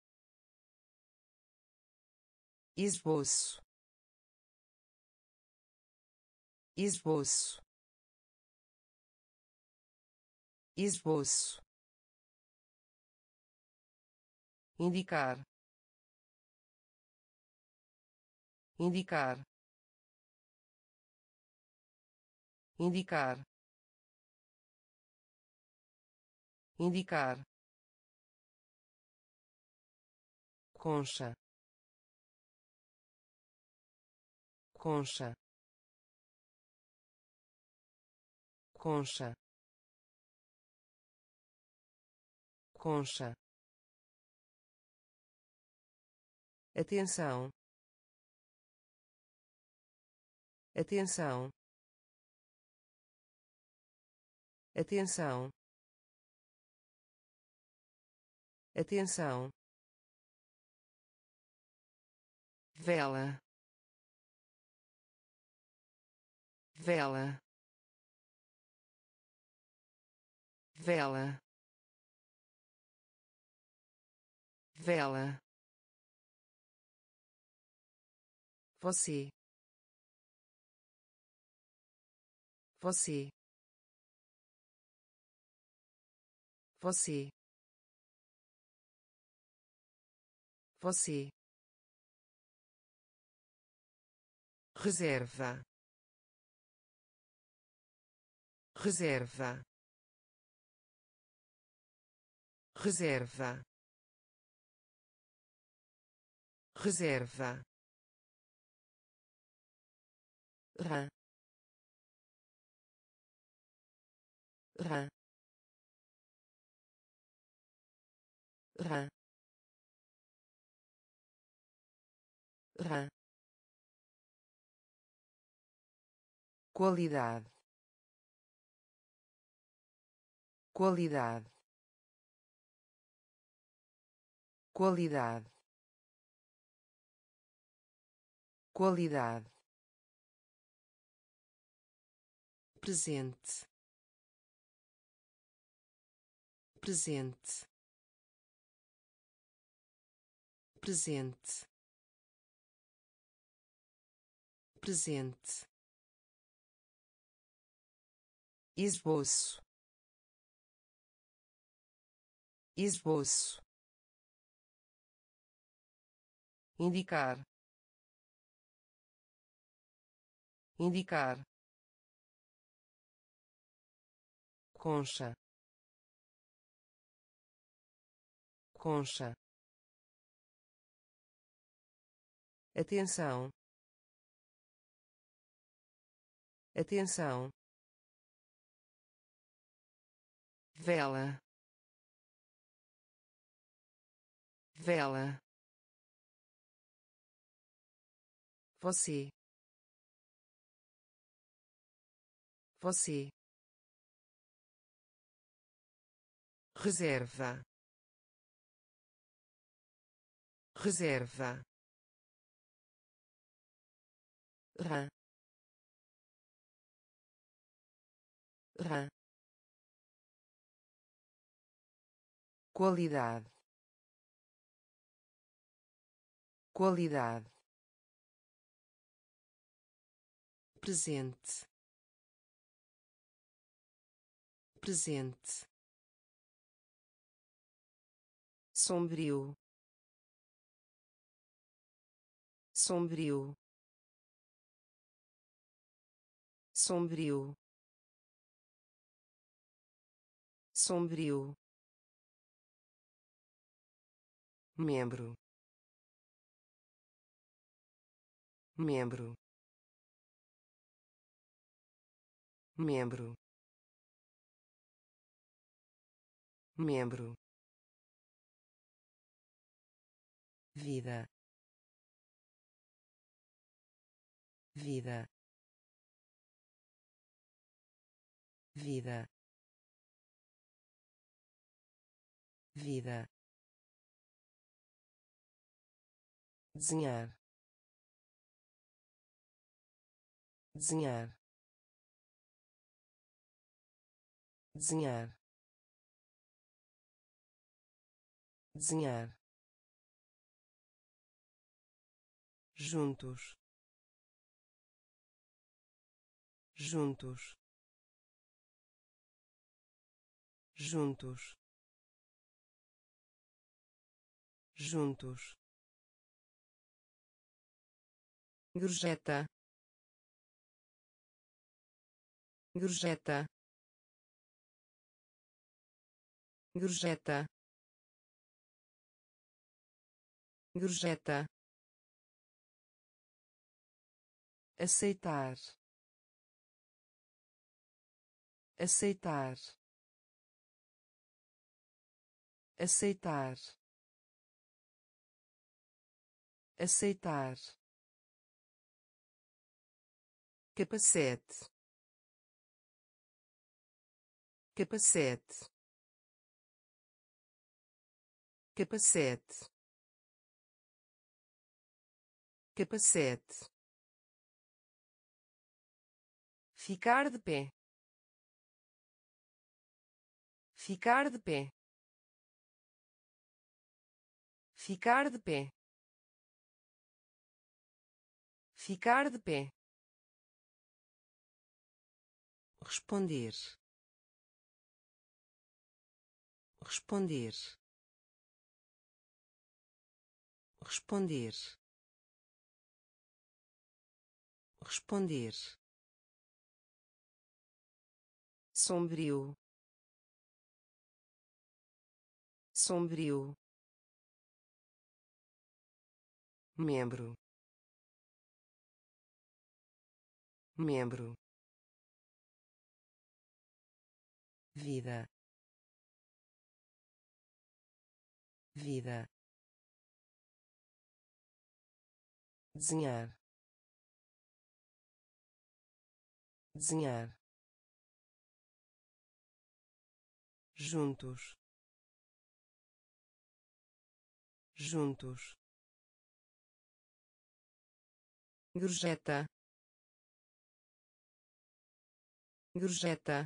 esboço, esboço, esboço, indicar, indicar, indicar, indicar, concha, concha, concha, concha, atenção, atenção, atenção, atenção, vela, vela, vela, vela, você, você, você, você, reserva, reserva, reserva, reserva, rã, rã, rã, rã, qualidade, qualidade, qualidade, qualidade, presente, presente, presente, presente, esboço, esboço, indicar, indicar, concha, concha, atenção, atenção, vela, vela, você, você, reserva, reserva, rã, rã, qualidade, qualidade, presente, presente, sombrio, sombrio, sombrio, sombrio, membro, membro, membro, membro, vida, vida, vida, vida, desenhar, desenhar, desenhar, desenhar, juntos, juntos, juntos, juntos, gorjeta, gorjeta, gorjeta, gorjeta, aceitar, aceitar, aceitar, aceitar, capacete, capacete, capacete, capacete, ficar de pé, ficar de pé, ficar de pé, ficar de pé, responder, responder, responder, responder, sombrio, sombrio, membro, membro, vida, vida, desenhar, desenhar, juntos, juntos, gorjeta, gorjeta,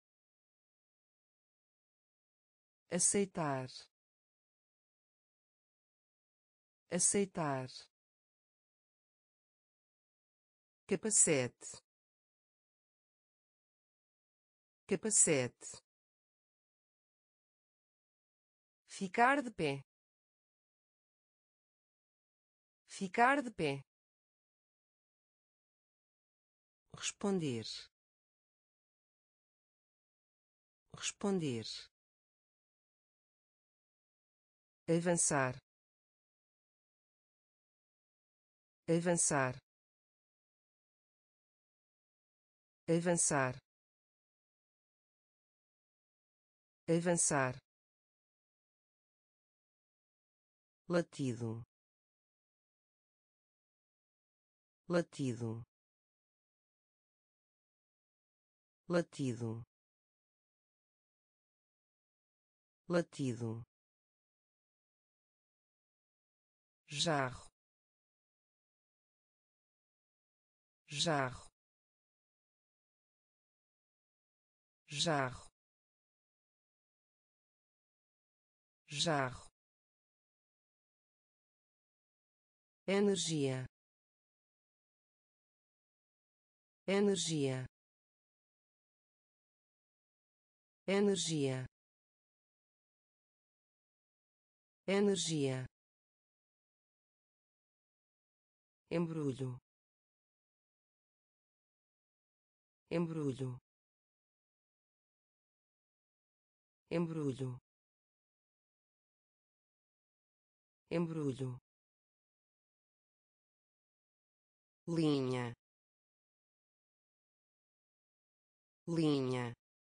aceitar, aceitar, capacete, capacete, ficar de pé, ficar de pé, responder, responder, avançar, avançar, avançar, avançar, latido, latido, latido, latido, jarro, jarro, jarro, jarro, energia, energia, energia, energia, embrulho, embrulho, embrulho, embrulho, linha, linha,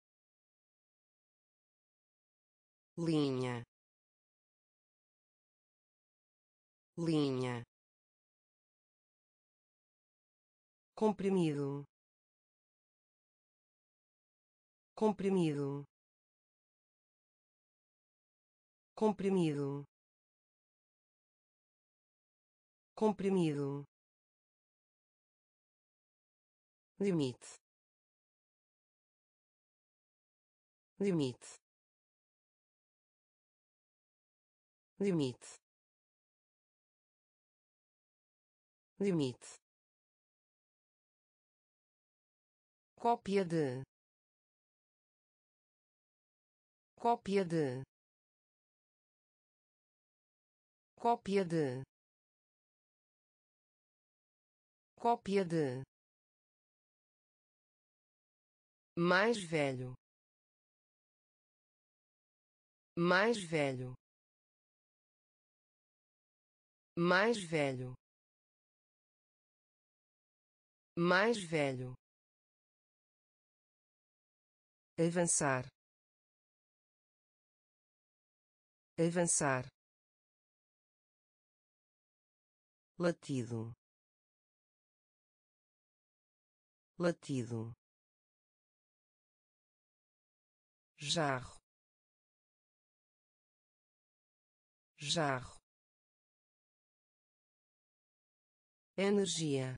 linha, linha, comprimido, comprimido, comprimido, comprimido, limite, limite, limite, limite, cópia de, cópia de, cópia de, cópia de, mais velho, mais velho, mais velho, mais velho, avançar, avançar, latido, latido, jarro, jarro, energia,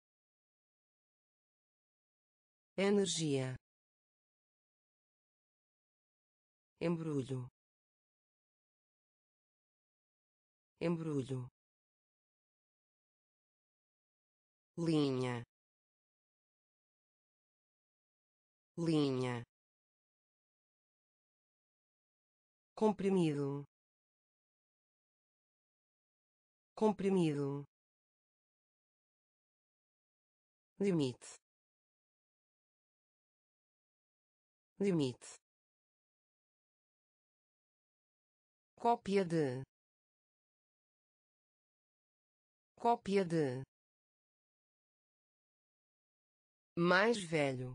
energia, embrulho, embrulho, linha, linha, comprimido, comprimido, limite, limite, cópia de, cópia de, mais velho,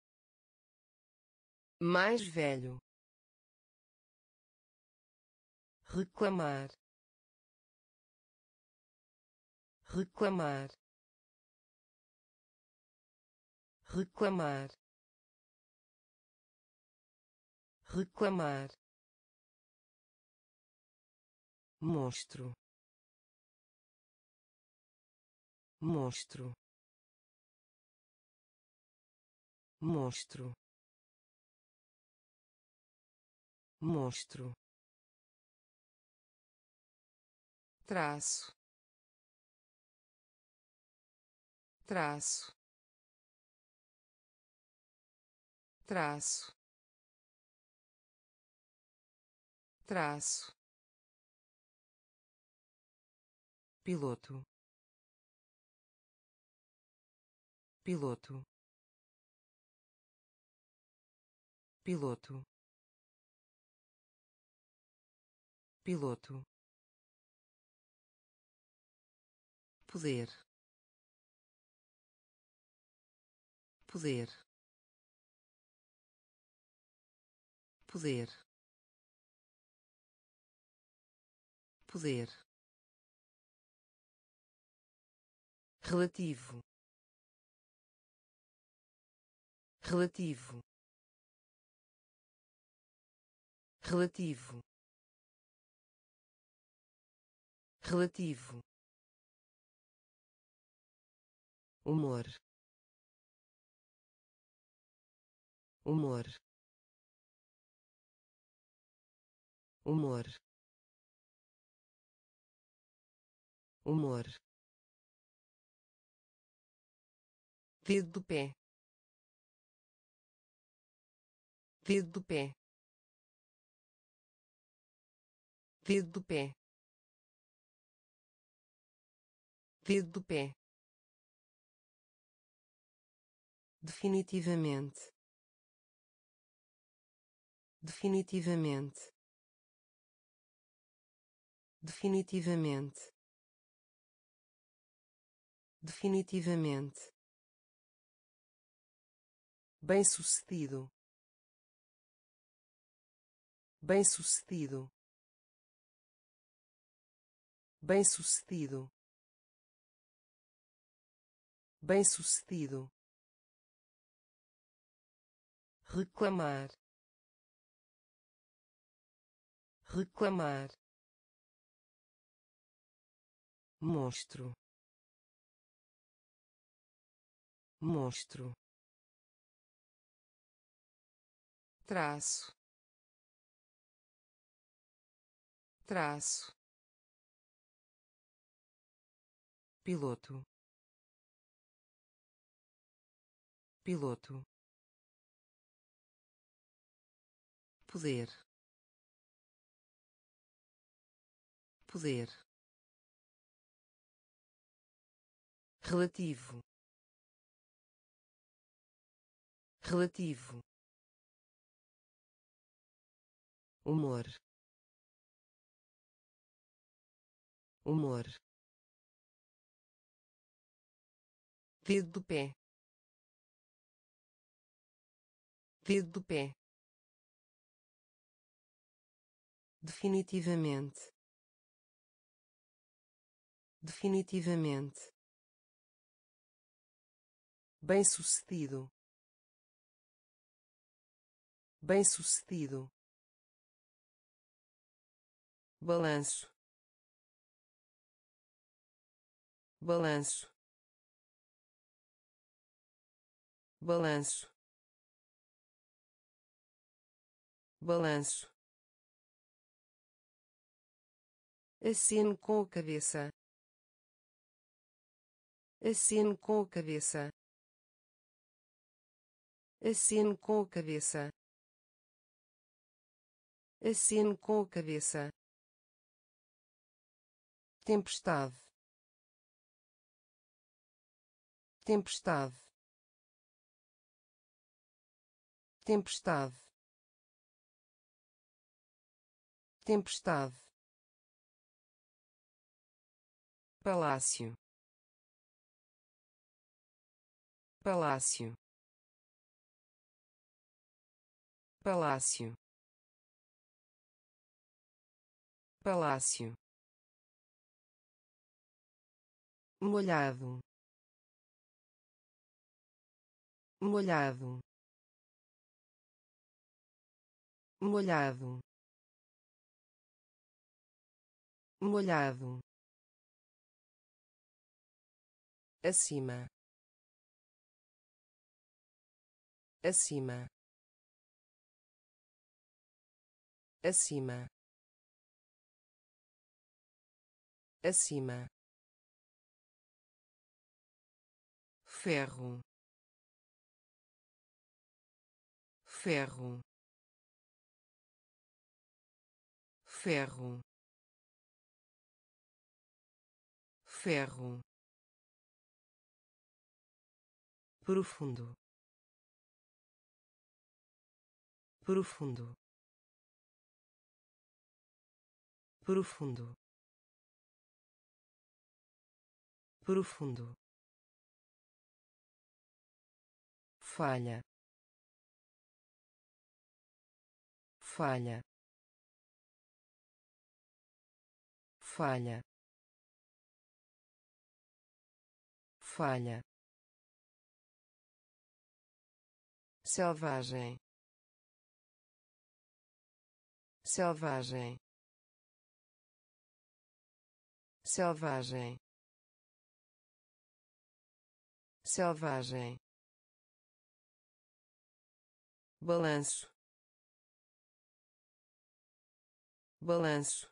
mais velho, reclamar, reclamar, reclamar, reclamar, monstro, monstro, monstro, monstro, traço, traço, traço, traço, piloto, piloto, piloto, piloto, poder, poder, poder, poder, relativo, relativo, relativo, relativo, humor, humor, humor, humor, dedo do pé, dedo do pé, dedo do pé, dedo do pé, definitivamente, definitivamente, definitivamente, definitivamente, bem-sucedido, bem-sucedido, bem-sucedido, bem-sucedido, reclamar, reclamar, monstro, monstro, traço, traço, piloto, piloto, poder, poder, relativo, relativo, humor, humor, dedo do pé, dedo do pé, definitivamente, definitivamente, bem-sucedido, bem-sucedido, balanço, balanço, balanço, balanço, aceno com a cabeça, aceno com a cabeça, aceno com a cabeça, aceno com a cabeça, tempestade, tempestade, tempestade, tempestade, palácio, palácio, palácio, palácio, molhado, molhado, molhado, molhado, acima, acima, acima, acima, ferro, ferro, ferro, ferro, profundo, profundo, profundo, profundo, falha, falha, falha, falha, selvagem, selvagem, selvagem, selvagem, balanço, balanço,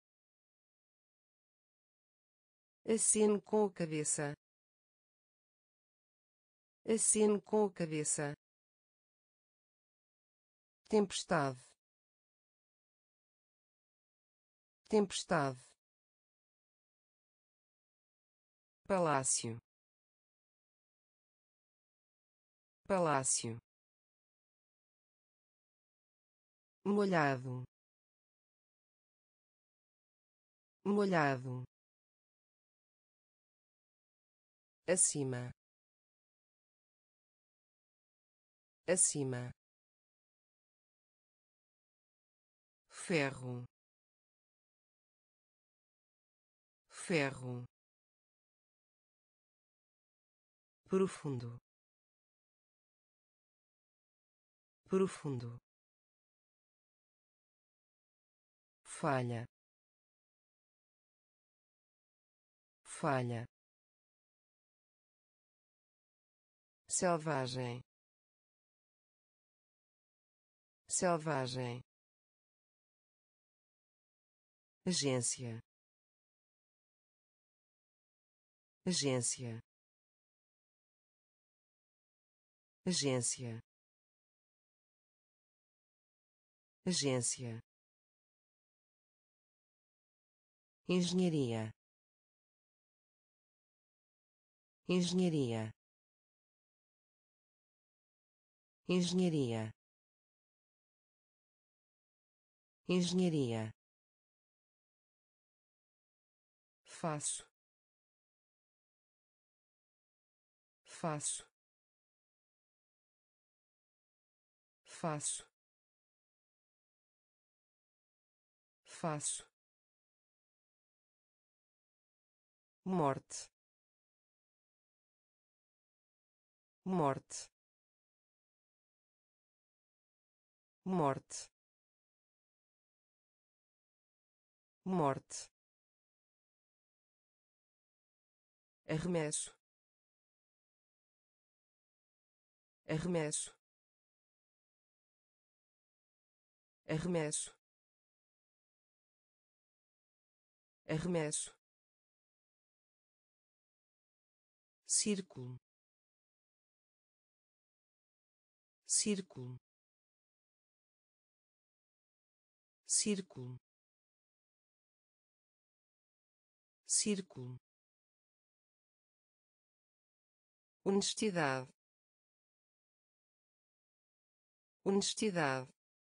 aceno com a cabeça, aceno com a cabeça, tempestade, tempestade, palácio, palácio, molhado, molhado, acima, acima, ferro, ferro, profundo, profundo, falha, falha, selvagem, selvagem, agência, agência, agência, agência, engenharia, engenharia, engenharia, engenharia, faço, faço, faço, faço, morte, morte, morte, morte, arremesso, arremesso, arremesso, arremesso, círculo, círculo, círculo, círculo, honestidade, honestidade,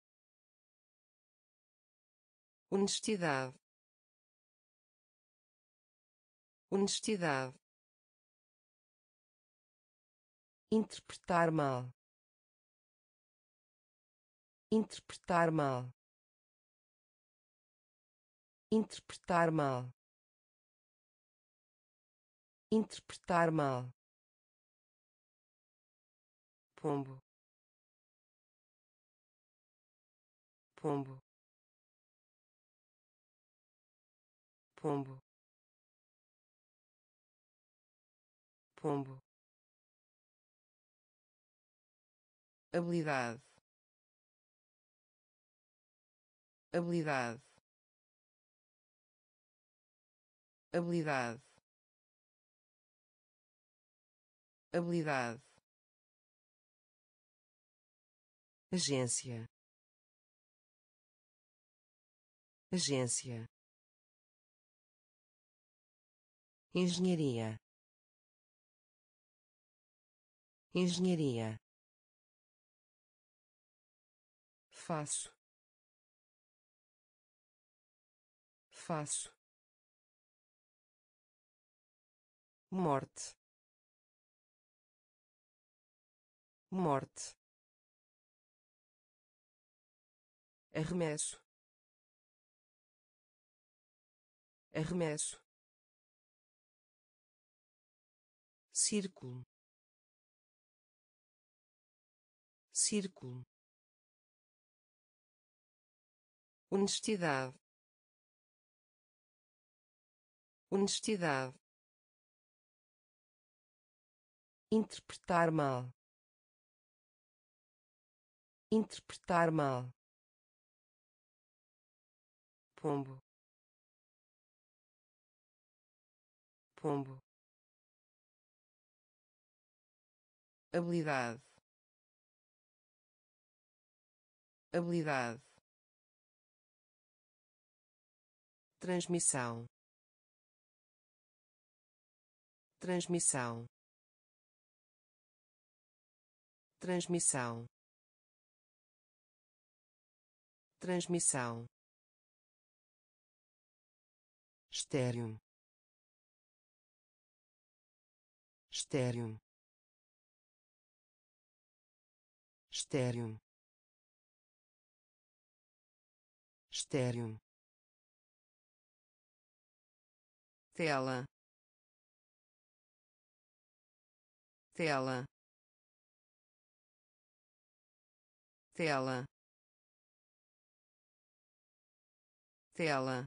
honestidade, honestidade, interpretar mal, interpretar mal, interpretar mal, interpretar mal, pombo, pombo, pombo, pombo, habilidade, habilidade, habilidade, habilidade, agência, agência, engenharia, engenharia, faço, faço, morte, morte, arremesso, arremesso, círculo, círculo, honestidade, honestidade, interpretar mal, interpretar mal, pombo, pombo, habilidade, habilidade, transmissão, transmissão, transmissão, transmissão, estéreo, estéreo, estéreo, estéreo, tela, tela, tela, tela,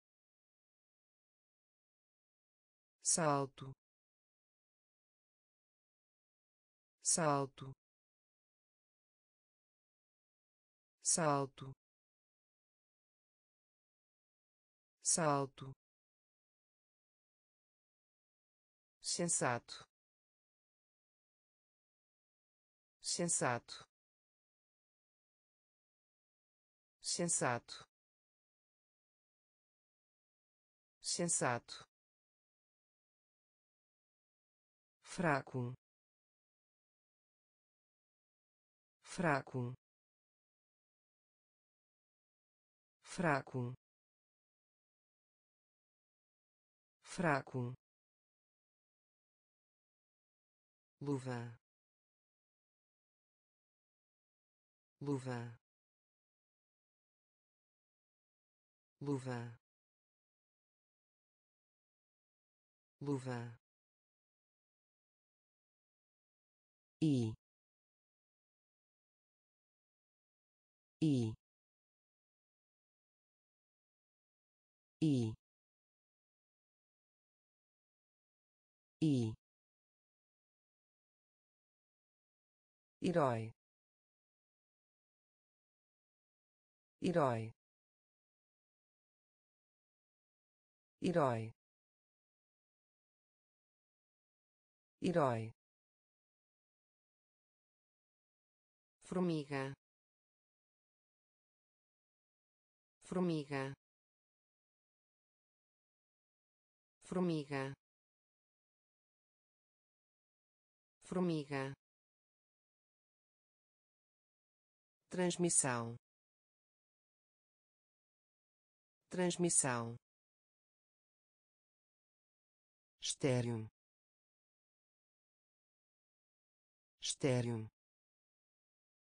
salto, salto, salto, salto, sensato, sensato, sensato, sensato, fraco, fraco, fraco, fraco, luva, luva, luva, luva, e e e e herói, herói, herói, herói, formiga, formiga, formiga, formiga, transmissão, transmissão, estéreo, estéreo,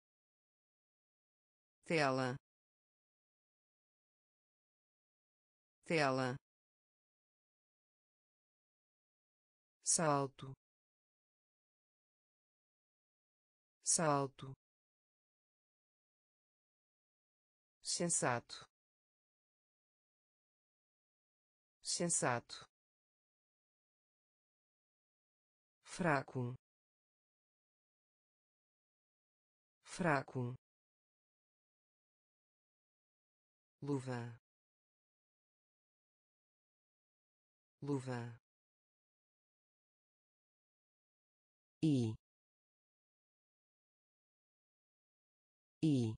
tela, tela, salto, salto, sensato, sensato, fraco, fraco, luva, luva, e e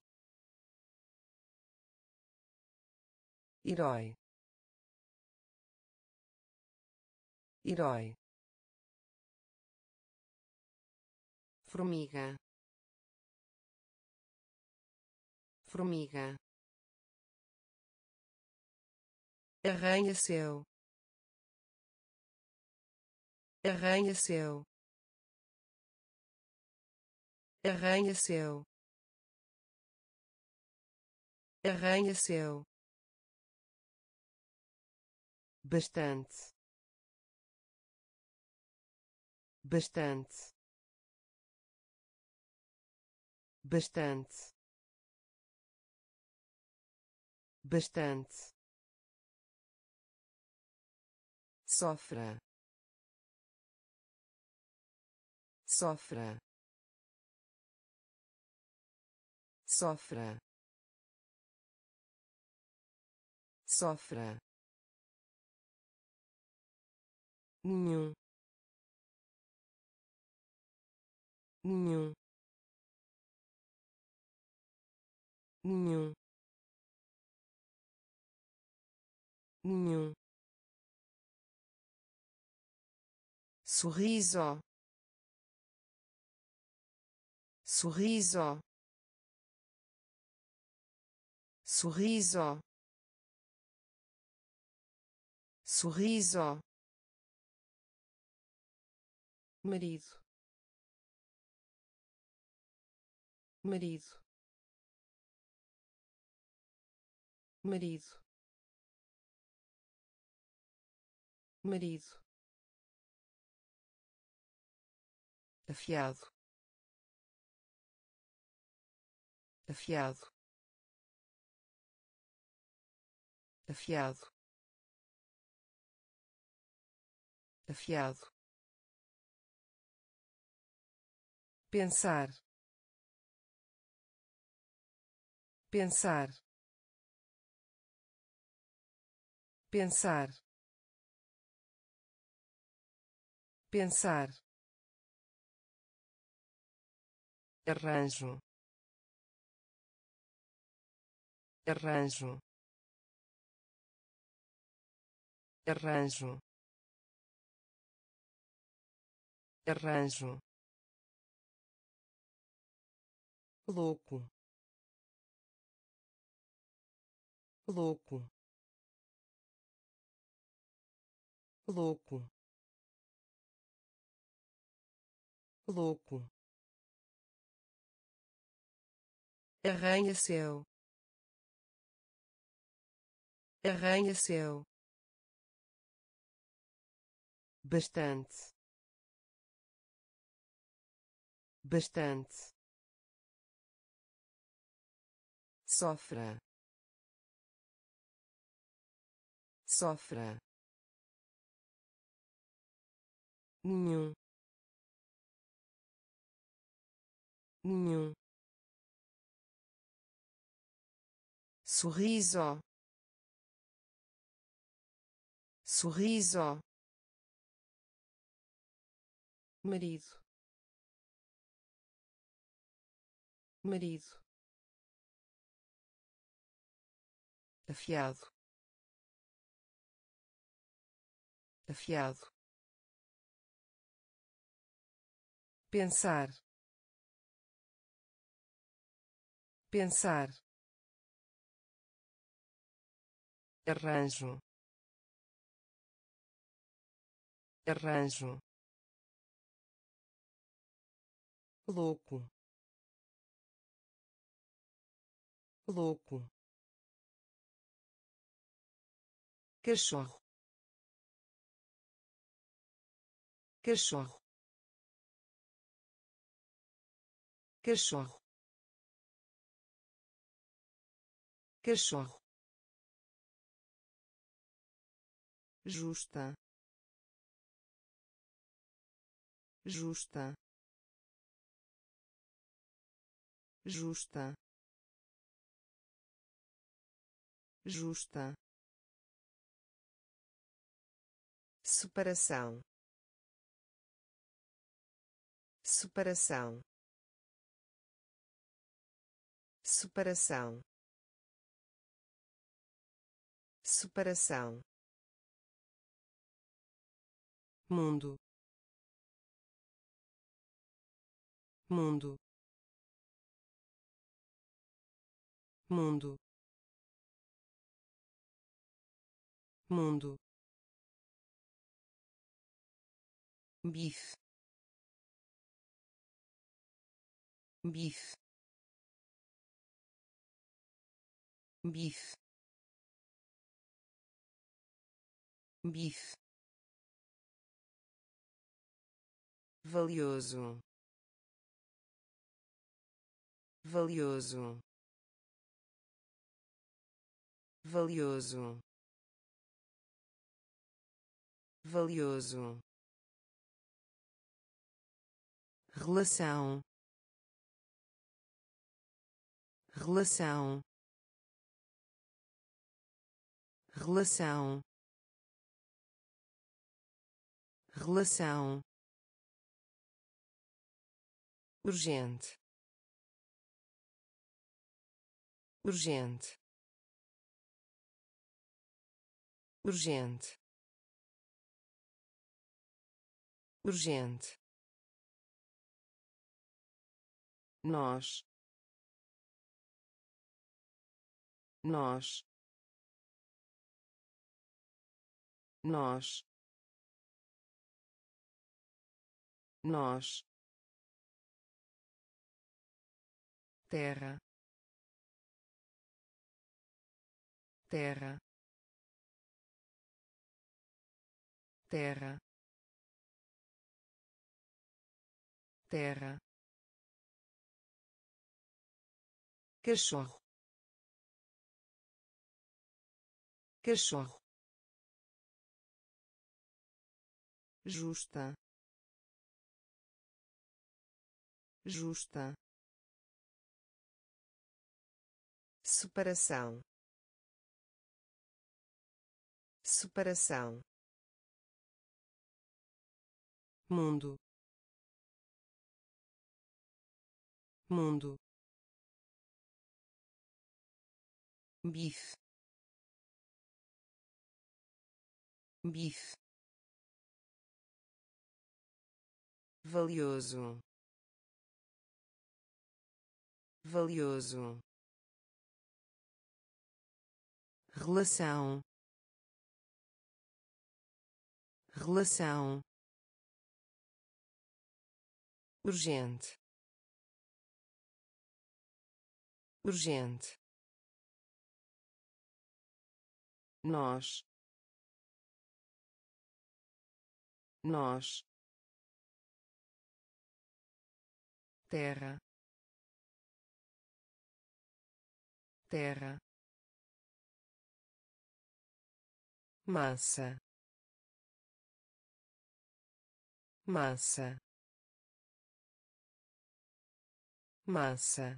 herói, herói, formiga, formiga, arranha-céu, arranha-céu, arranha-céu, arranha-céu, bastante, bastante, bastante, bastante, sofra, sofra, sofra, sofra, nenhum, nenhum, nenhum, nenhum, sorriso, sorriso, sorriso, sorriso, marido, marido, marido, marido, afiado, afiado, afiado, afiado, pensar, pensar, pensar, pensar, arranjo, arranjo, arranjo, arranjo, louco, louco, louco, louco, arranha-céu, arranha-céu, bastante, bastante, sofra, sofra, nenhum, nenhum, sorriso, sorriso, marido, marido, afiado, afiado, pensar, pensar, arranjo, arranjo, louco, louco, cachorro, cachorro, cachorro, cachorro, justa, justa, justa, justa, separação, separação, separação, separação, mundo, mundo, mundo, mundo, bife, bife, bife, bife, valioso, valioso, valioso, valioso, relação, relação, relação, relação, urgente, urgente, urgente, urgente, nós, nós, nós, nós, terra, terra, terra, terra, cachorro, cachorro, justa, justa, separação, separação, mundo, mundo, bife, bife, valioso, valioso, relação, relação, urgente, urgente, nós, nós, terra, terra, massa, massa, massa,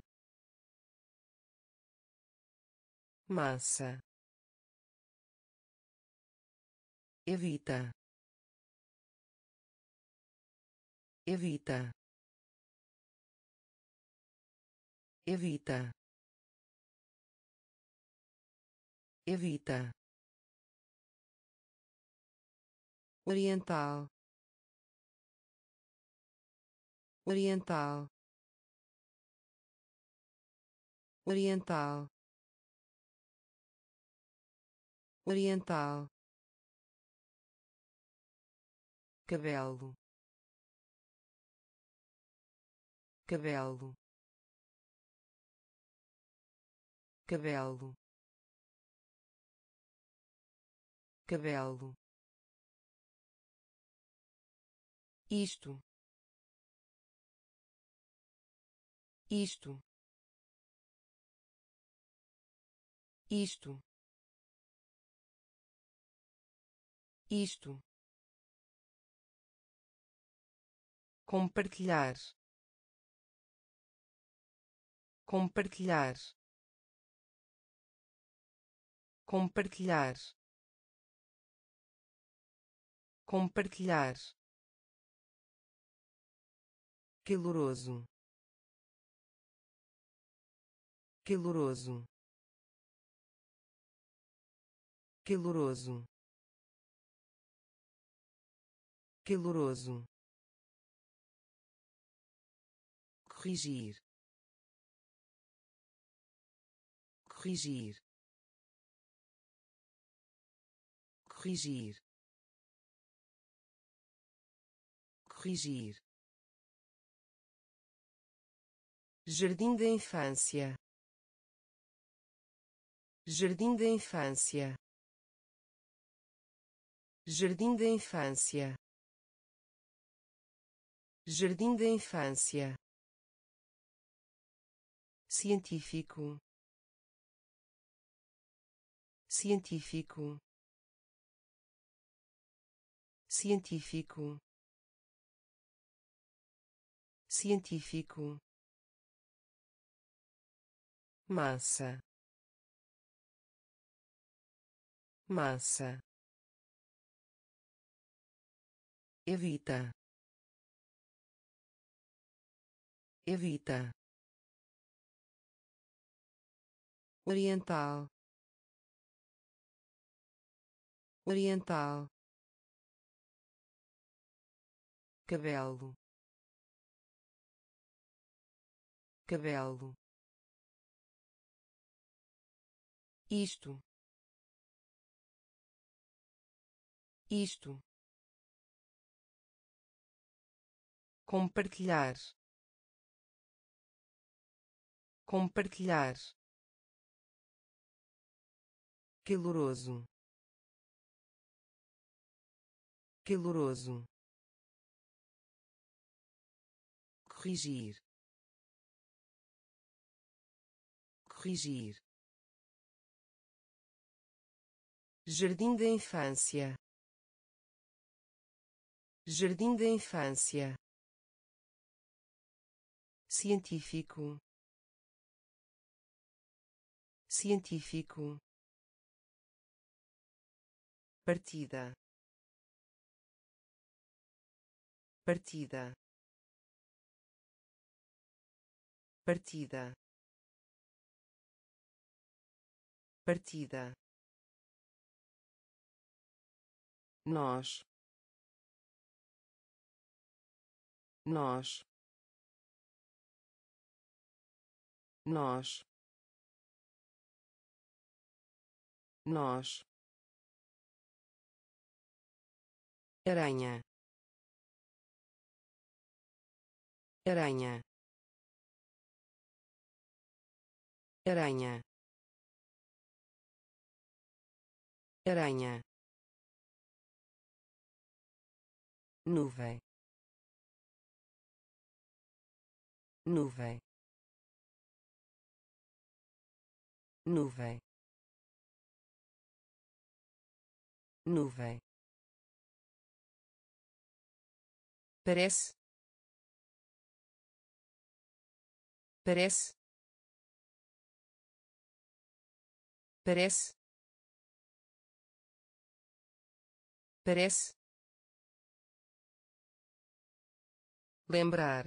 massa, evita, evita, evita, evita, oriental, oriental, oriental, oriental, cabelo, cabelo, cabelo, cabelo, isto, isto, isto, isto, compartilhar, compartilhar, compartilhar, compartilhar, caloroso, caloroso, caloroso, caloroso, corrigir, corrigir, corrigir, corrigir, jardim da infância, jardim da infância, jardim da infância, jardim da infância, científico, científico, científico, científico, massa, massa, evita, evita, oriental, oriental, cabelo, cabelo, isto, isto, compartilhar, compartilhar, caloroso, caloroso, corrigir, corrigir, jardim da infância, jardim da infância, científico, científico, partida, partida, partida, partida, nós, nós, nós, nós, aranha, aranha, aranha, aranha, nuvem, nuvem, nuvem, nuvem, parece, parece, parece, parece, lembrar,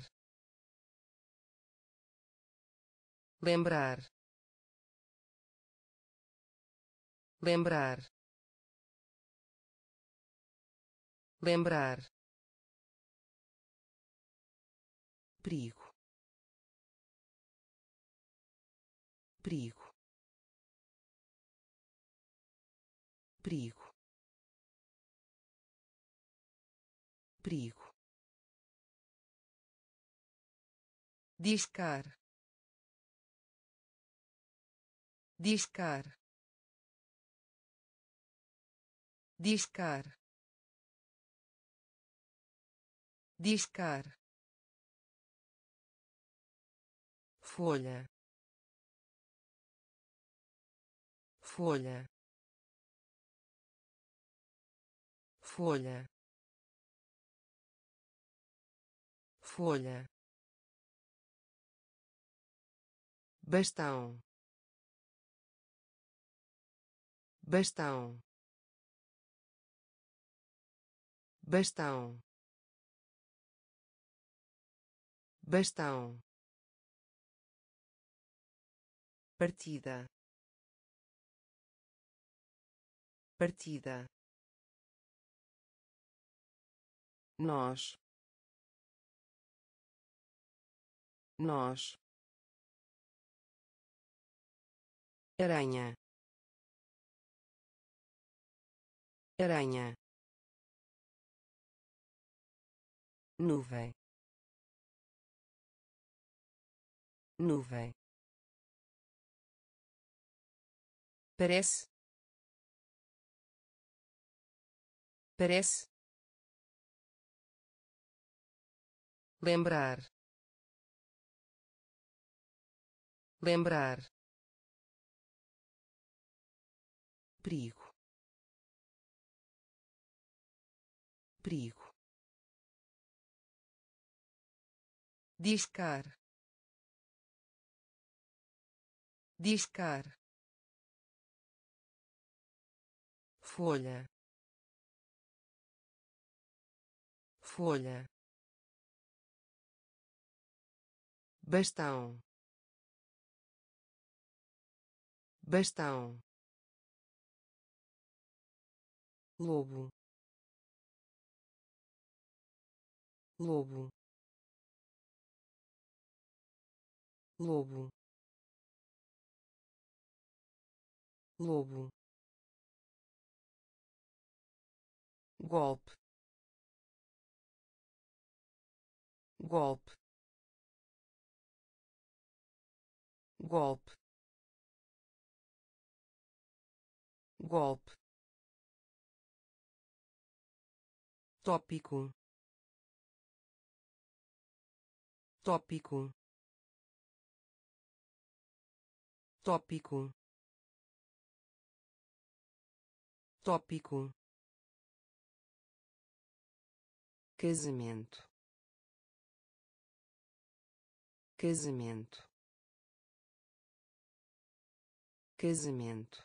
lembrar, lembrar, lembrar, perigo, perigo, perigo, perigo, discar, discar, discar, discar, folha, folha, folha, folha, bastão, bastão, bastão, bastão, partida, partida, nós, nós, aranha, aranha, nuvem, nuvem, parece, parece, lembrar, lembrar, perigo, perigo, discar, discar, folha, folha, bastão, bastão, lobo, lobo, lobo, lobo, golpe, golpe, golpe, golpe, tópico, tópico, tópico, tópico, casamento, casamento, casamento,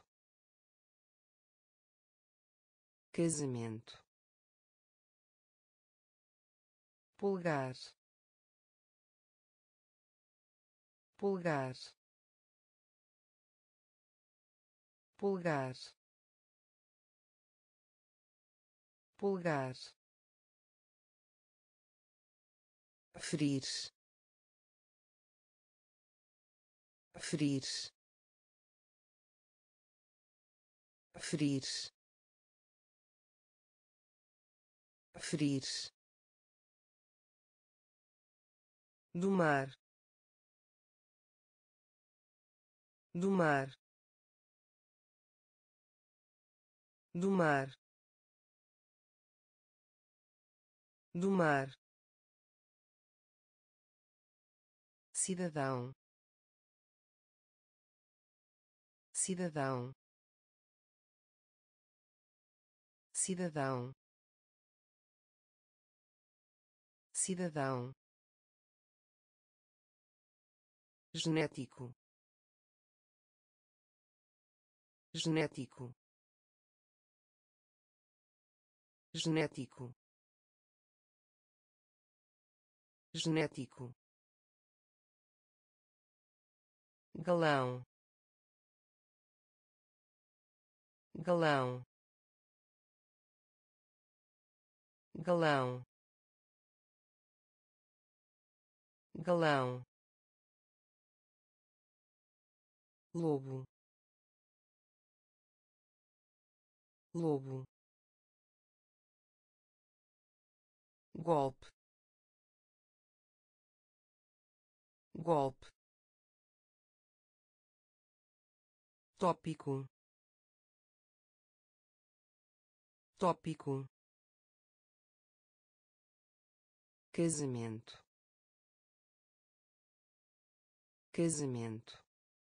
casamento, pulgar, pulgar, pulgar, pulgar, ferir, ferir, ferir, ferir, do mar, do mar, do mar, do mar, cidadão, cidadão, cidadão, cidadão, genético, genético, genético, genético, galão, galão, galão, galão, lobo, lobo, golpe, golpe, tópico, tópico, casamento, casamento,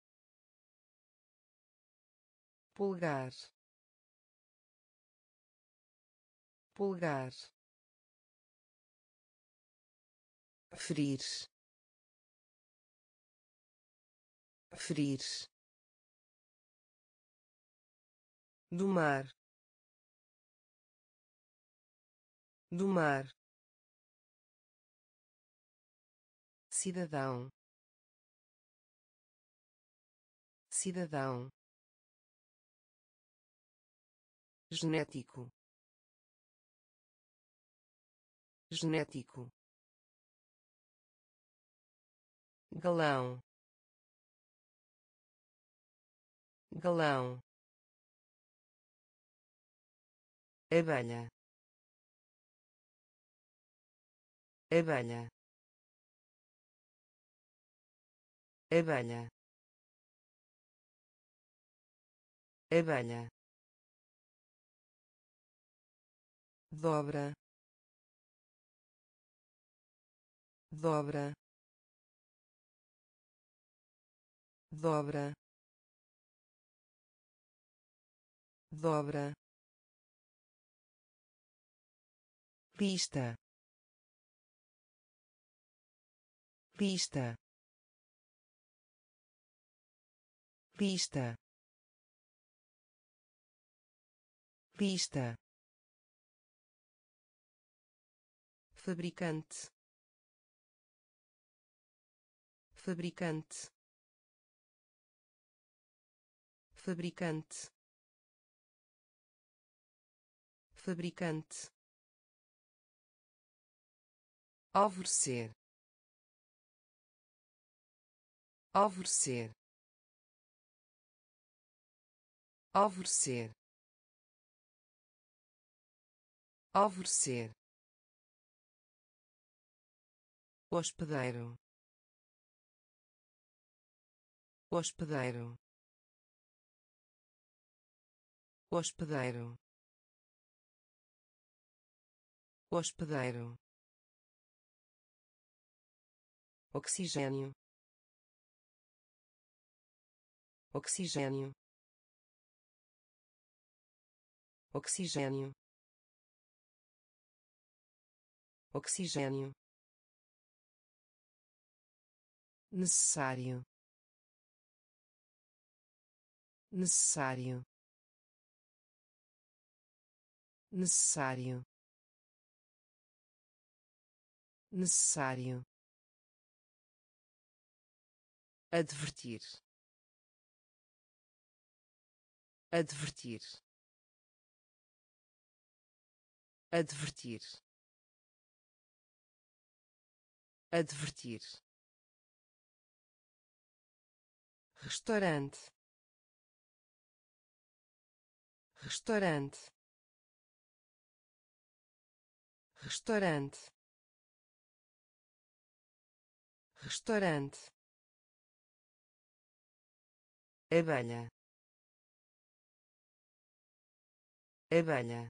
pulgar, pulgar, ferir, ferir, do mar, do mar, cidadão, cidadão, genético, genético, galão, galão, abelha, abelha, abelha, abelha, dobra, dobra, dobra, dobra, pista, pista, pista, pista, fabricante, fabricante, fabricante, fabricante, alvorecer, alvorecer, alvorecer, alvorecer, hospedeiro, hospedeiro, hospedeiro, hospedeiro, oxigênio, oxigênio, oxigênio, oxigênio, necessário, necessário, necessário, necessário, advertir, advertir, advertir, advertir, restaurante, restaurante, restaurante, restaurante, abelha, abelha,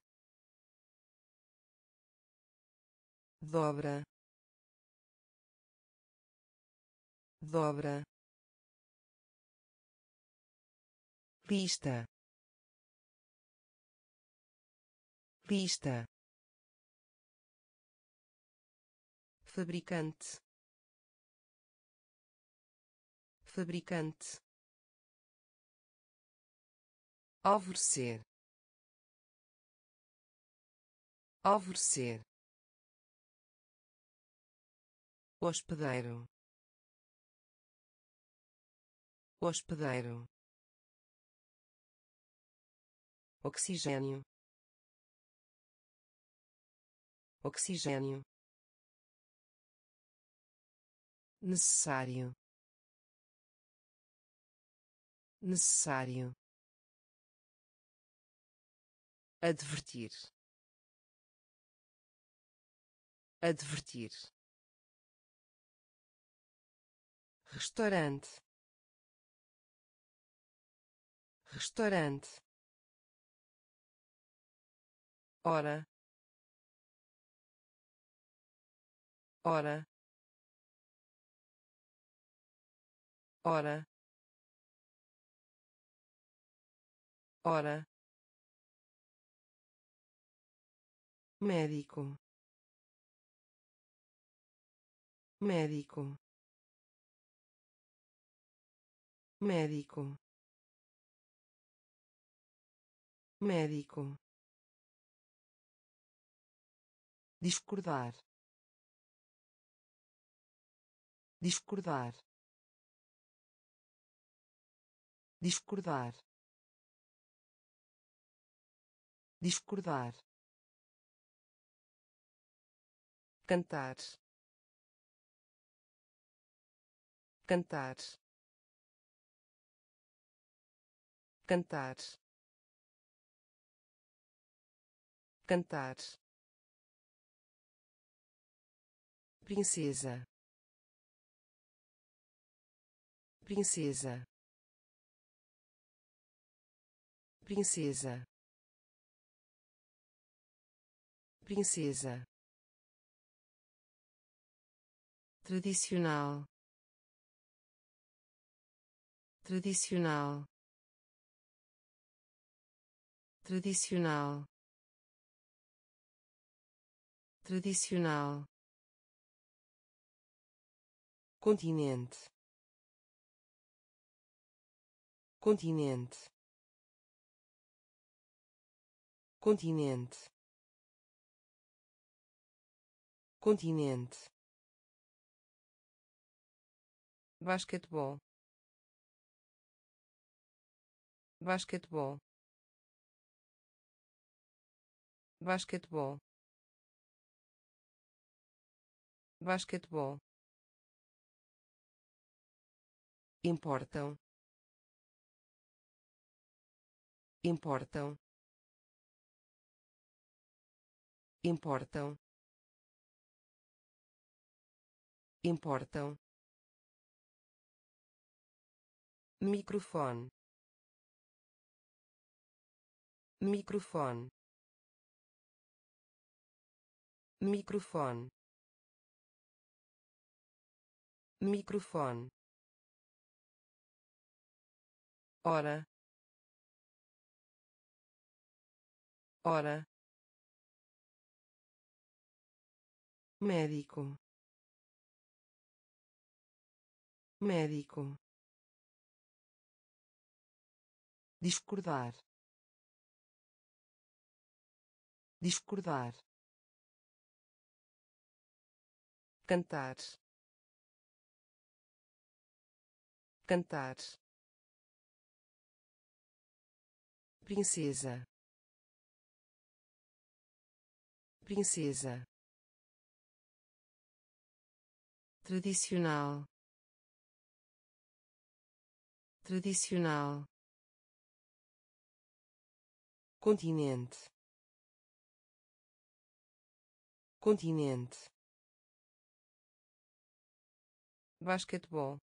dobra, dobra, pista, pista, fabricante, fabricante, alvorecer, alvorecer, hospedeiro, hospedeiro, oxigênio, oxigênio, necessário, necessário, advertir, advertir, restaurante, restaurante, hora, hora, hora, hora, médico, médico, médico, médico, discordar, discordar, discordar, discordar, cantar, cantar, cantar, cantar, princesa, princesa, princesa, princesa, tradicional, tradicional, tradicional, tradicional, continente, continente, continente, continente, basquetebol, basquetebol, basquetebol, basquetebol, importam, importam, importam, importam, microfone, microfone, microfone, microfone, hora, hora, médico, médico, discordar, discordar, cantar, cantar, princesa, princesa, tradicional, tradicional, continente, continente, basquetebol,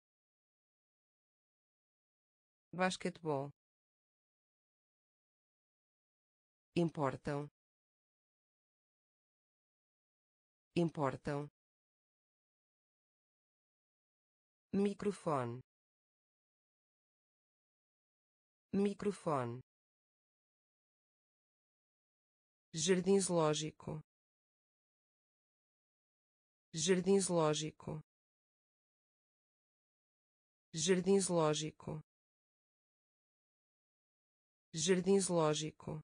basquetebol, importam, importam, microfone, microfone, jardim zoológico, jardim zoológico, jardim zoológico, jardim zoológico,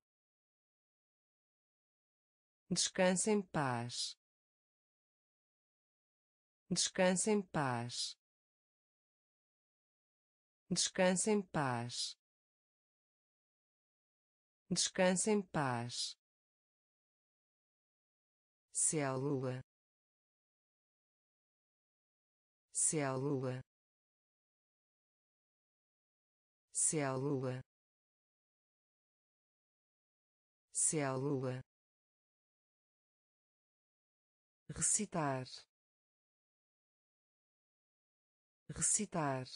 descanse em paz, descanse em paz, descanse em paz, descanse em paz, célula, célula, célula, célula, recitar, recitar,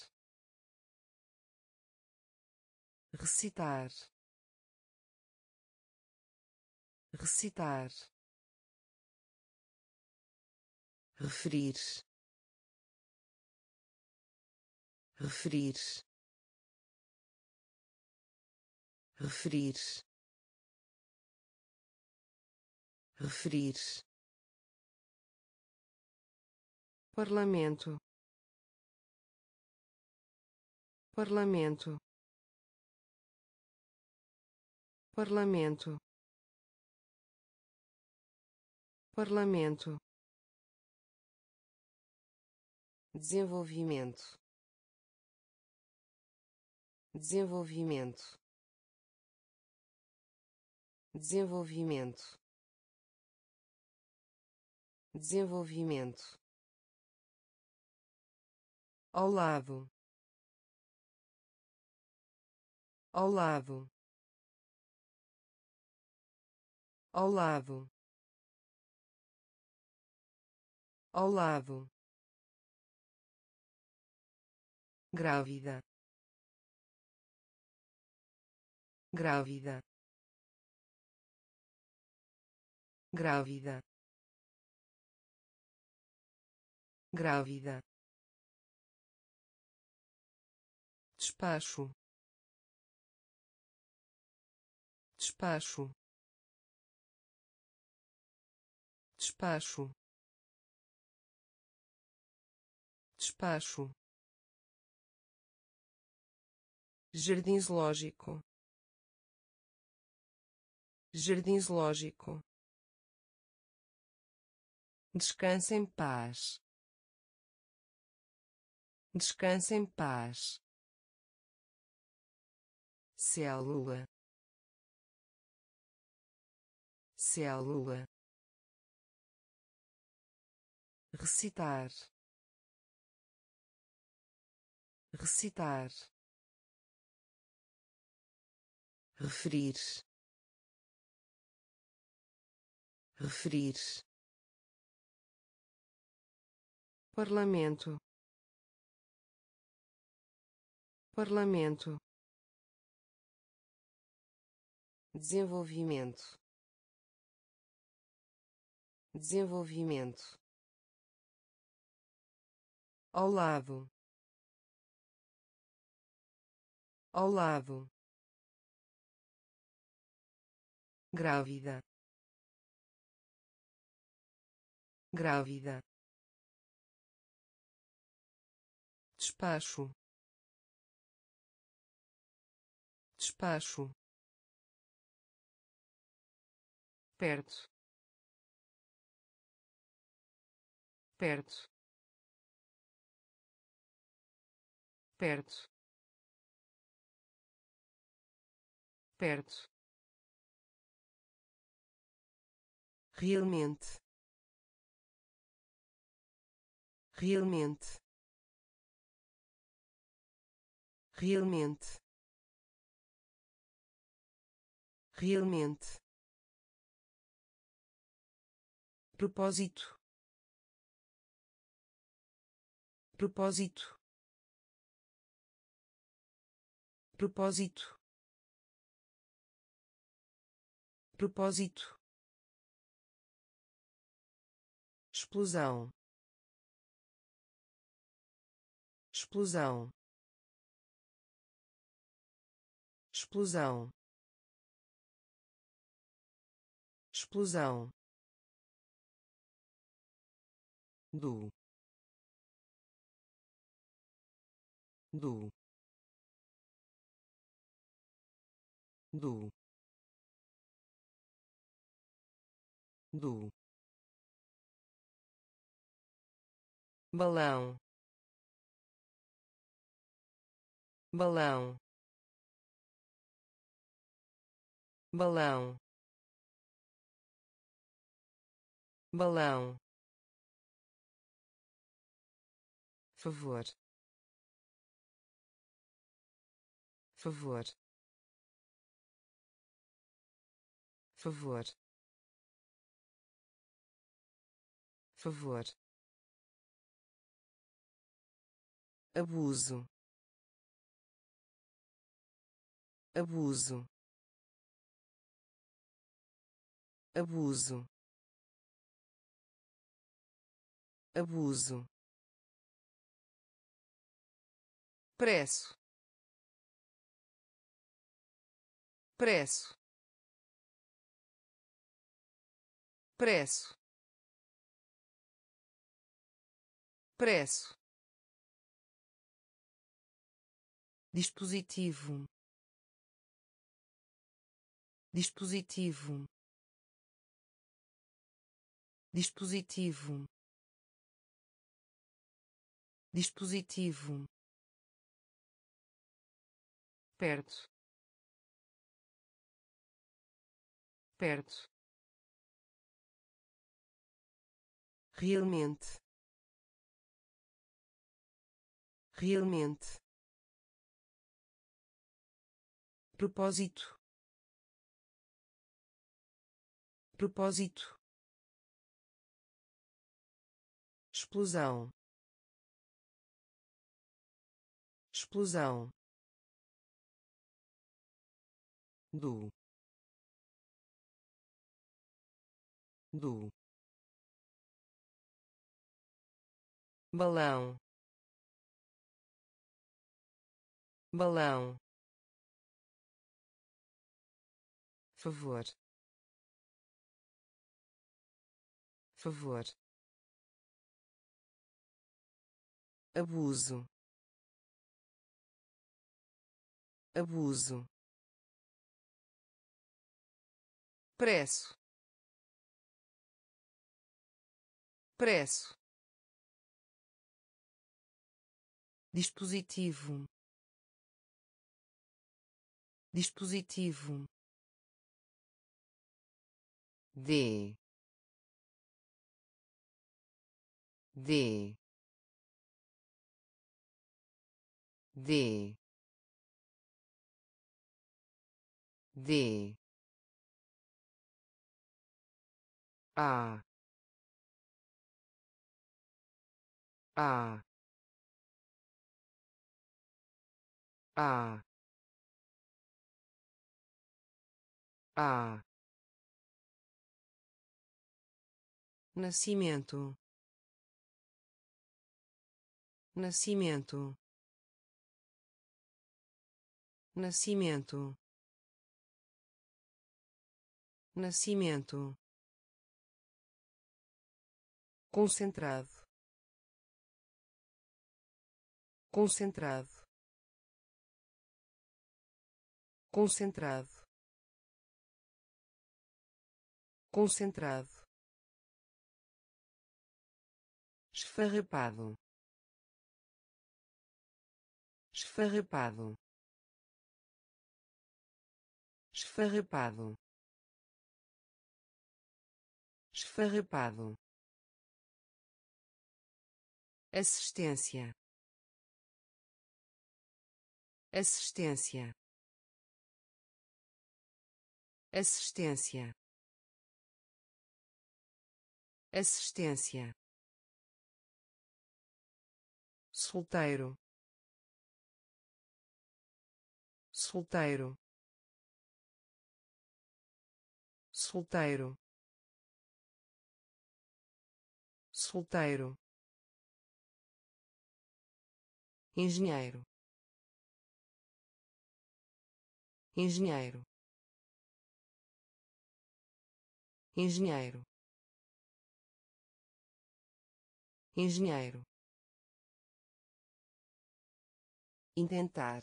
recitar, recitar, referir, referir, referir, referir, parlamento, parlamento, parlamento, parlamento, desenvolvimento, desenvolvimento, desenvolvimento, desenvolvimento, ao lado, ao lado, ao lado, ao lado, grávida, grávida, grávida, grávida, despacho, despacho, despacho, despacho, jardim zoológico, jardim zoológico, descanse em paz, descanse em paz, célula, célula, recitar, recitar, referir, referir, parlamento, parlamento, desenvolvimento, desenvolvimento, ao lado, ao lado, grávida, grávida, despacho, despacho, perto, perto, perto, perto, realmente, realmente, realmente, realmente, propósito, propósito, propósito, propósito, explosão, explosão, explosão, explosão, do, do, do, do, balão, balão, balão, balão, favor, favor, favor, favor, abuso, abuso, abuso, abuso, preço, preço, preço, preço, dispositivo, dispositivo, dispositivo, dispositivo, perto, perto, realmente, realmente, propósito, propósito, explosão, explosão, do, do, balão, balão, favor, favor, abuso, abuso, preço, preço, dispositivo, dispositivo, de, de, de, de, a, a, a, a, nascimento, nascimento, nascimento, nascimento, concentrado, concentrado, concentrado, concentrado, esfarrapado, esfarrapado, esfarrapado, esfarrapado, assistência, assistência, assistência, assistência, solteiro, solteiro, solteiro, solteiro, engenheiro, engenheiro, engenheiro, engenheiro, intentar,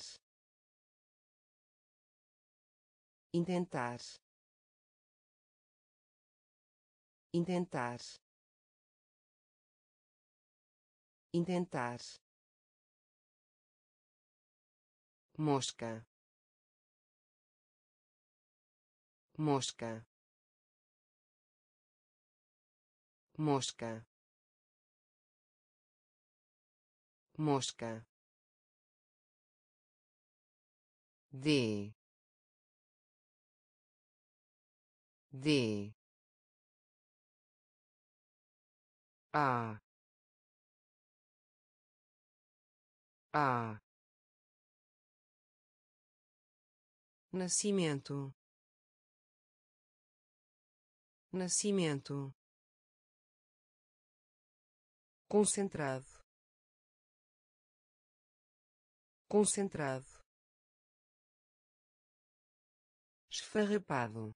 intentar, intentar, intentar, mosca, mosca, mosca, mosca, de, de, a, a, nascimento, nascimento, concentrado, concentrado, esfarrapado,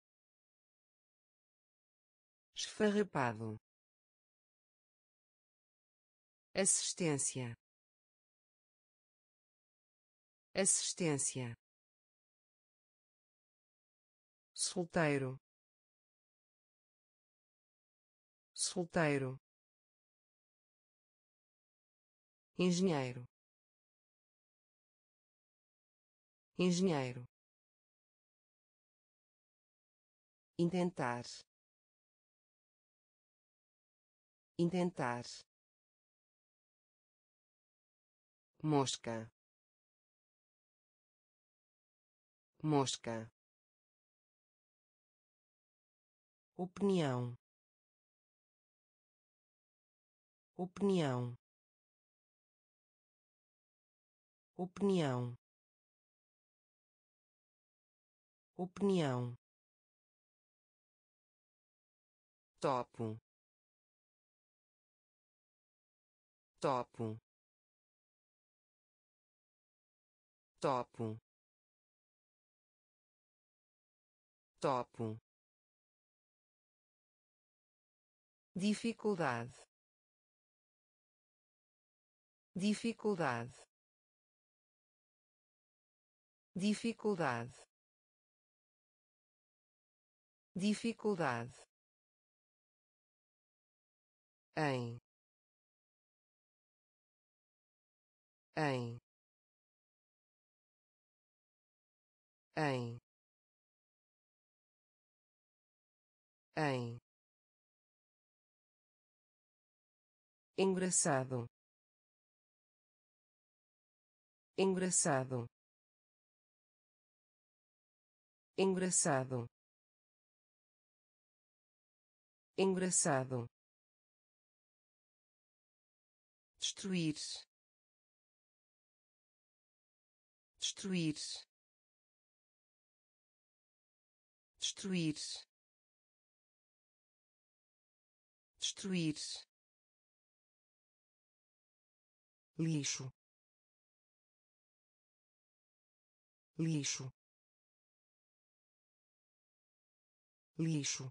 esfarrapado, assistência, assistência, solteiro, solteiro, engenheiro, engenheiro, intentar, intentar, mosca, mosca, opinião, opinião, opinião, opinião, topo, topo, topo, topo, dificuldade, dificuldade, dificuldade, dificuldade, em, em, em, em, engraçado, engraçado, engraçado, engraçado, destruir, destruir, destruir, destruir, lixo, lixo, lixo,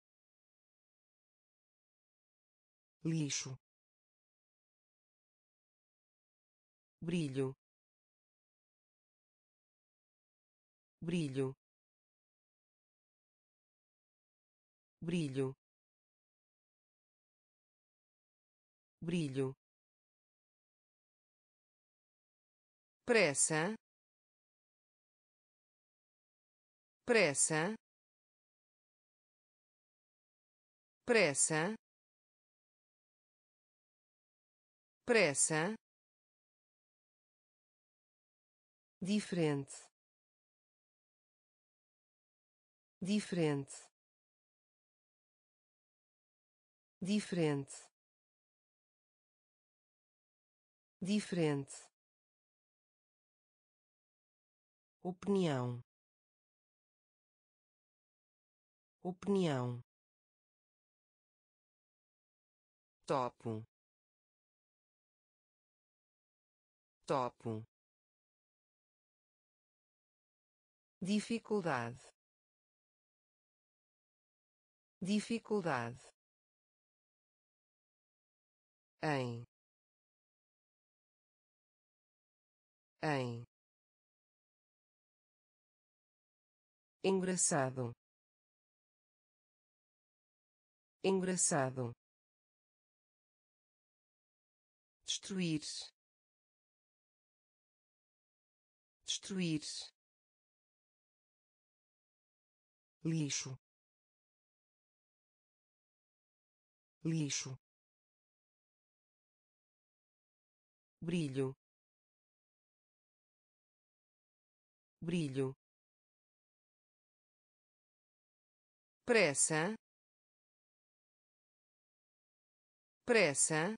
lixo, brilho, brilho, brilho, brilho, pressa, pressa, pressa, pressa, diferente, diferente, diferente, diferente, opinião, opinião, topo, topo, dificuldade, dificuldade, em, em, engraçado, engraçado, destruir, destruir, lixo, lixo, brilho, brilho, pressa, pressa,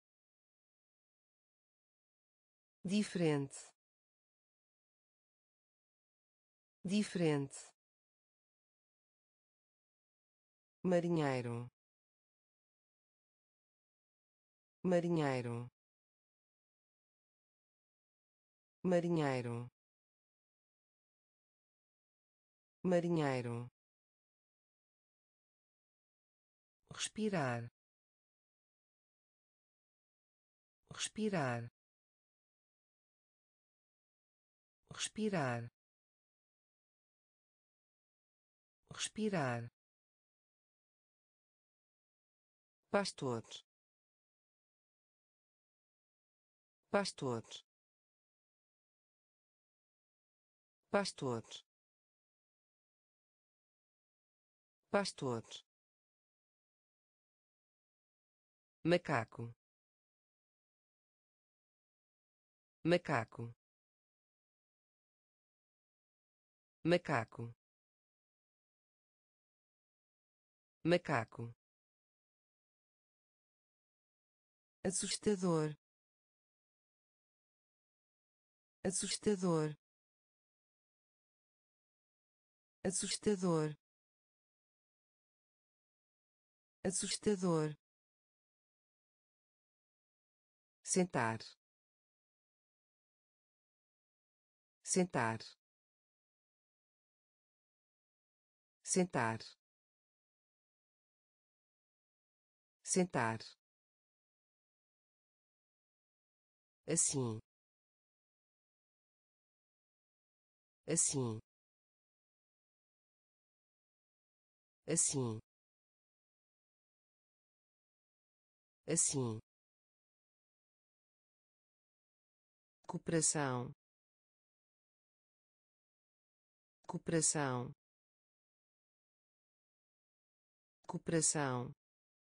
diferente, diferente, marinheiro, marinheiro, marinheiro, marinheiro, respirar, respirar, respirar, respirar, pastor, pastor, pastor, pastor, macaco, macaco, macaco, macaco, assustador, assustador, assustador, assustador, sentar, sentar, sentar, sentar, assim, assim, assim, assim, cooperação, cooperação, cooperação,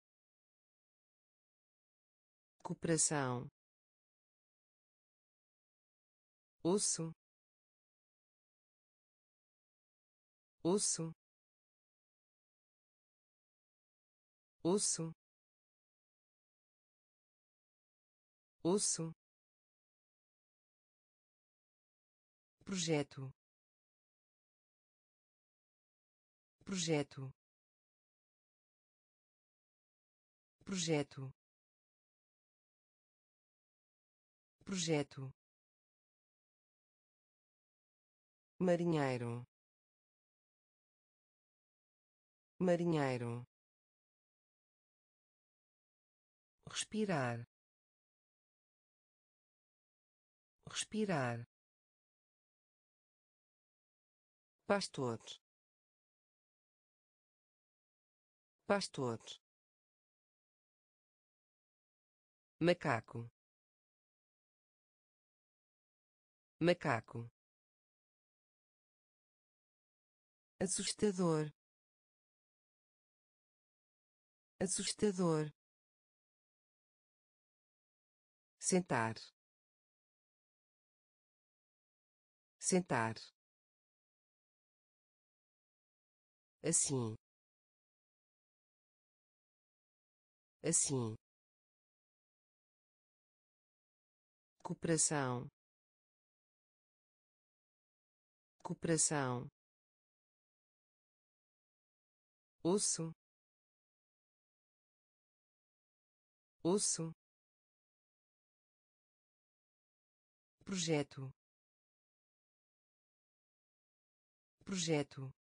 cooperação, osso, osso, osso, osso, projeto, projeto, projeto, projeto, marinheiro, marinheiro, respirar, respirar, pastor, pastor, macaco, macaco, assustador, assustador, sentar, sentar, assim, assim, cooperação, cooperação, osso, osso, projeto, projeto,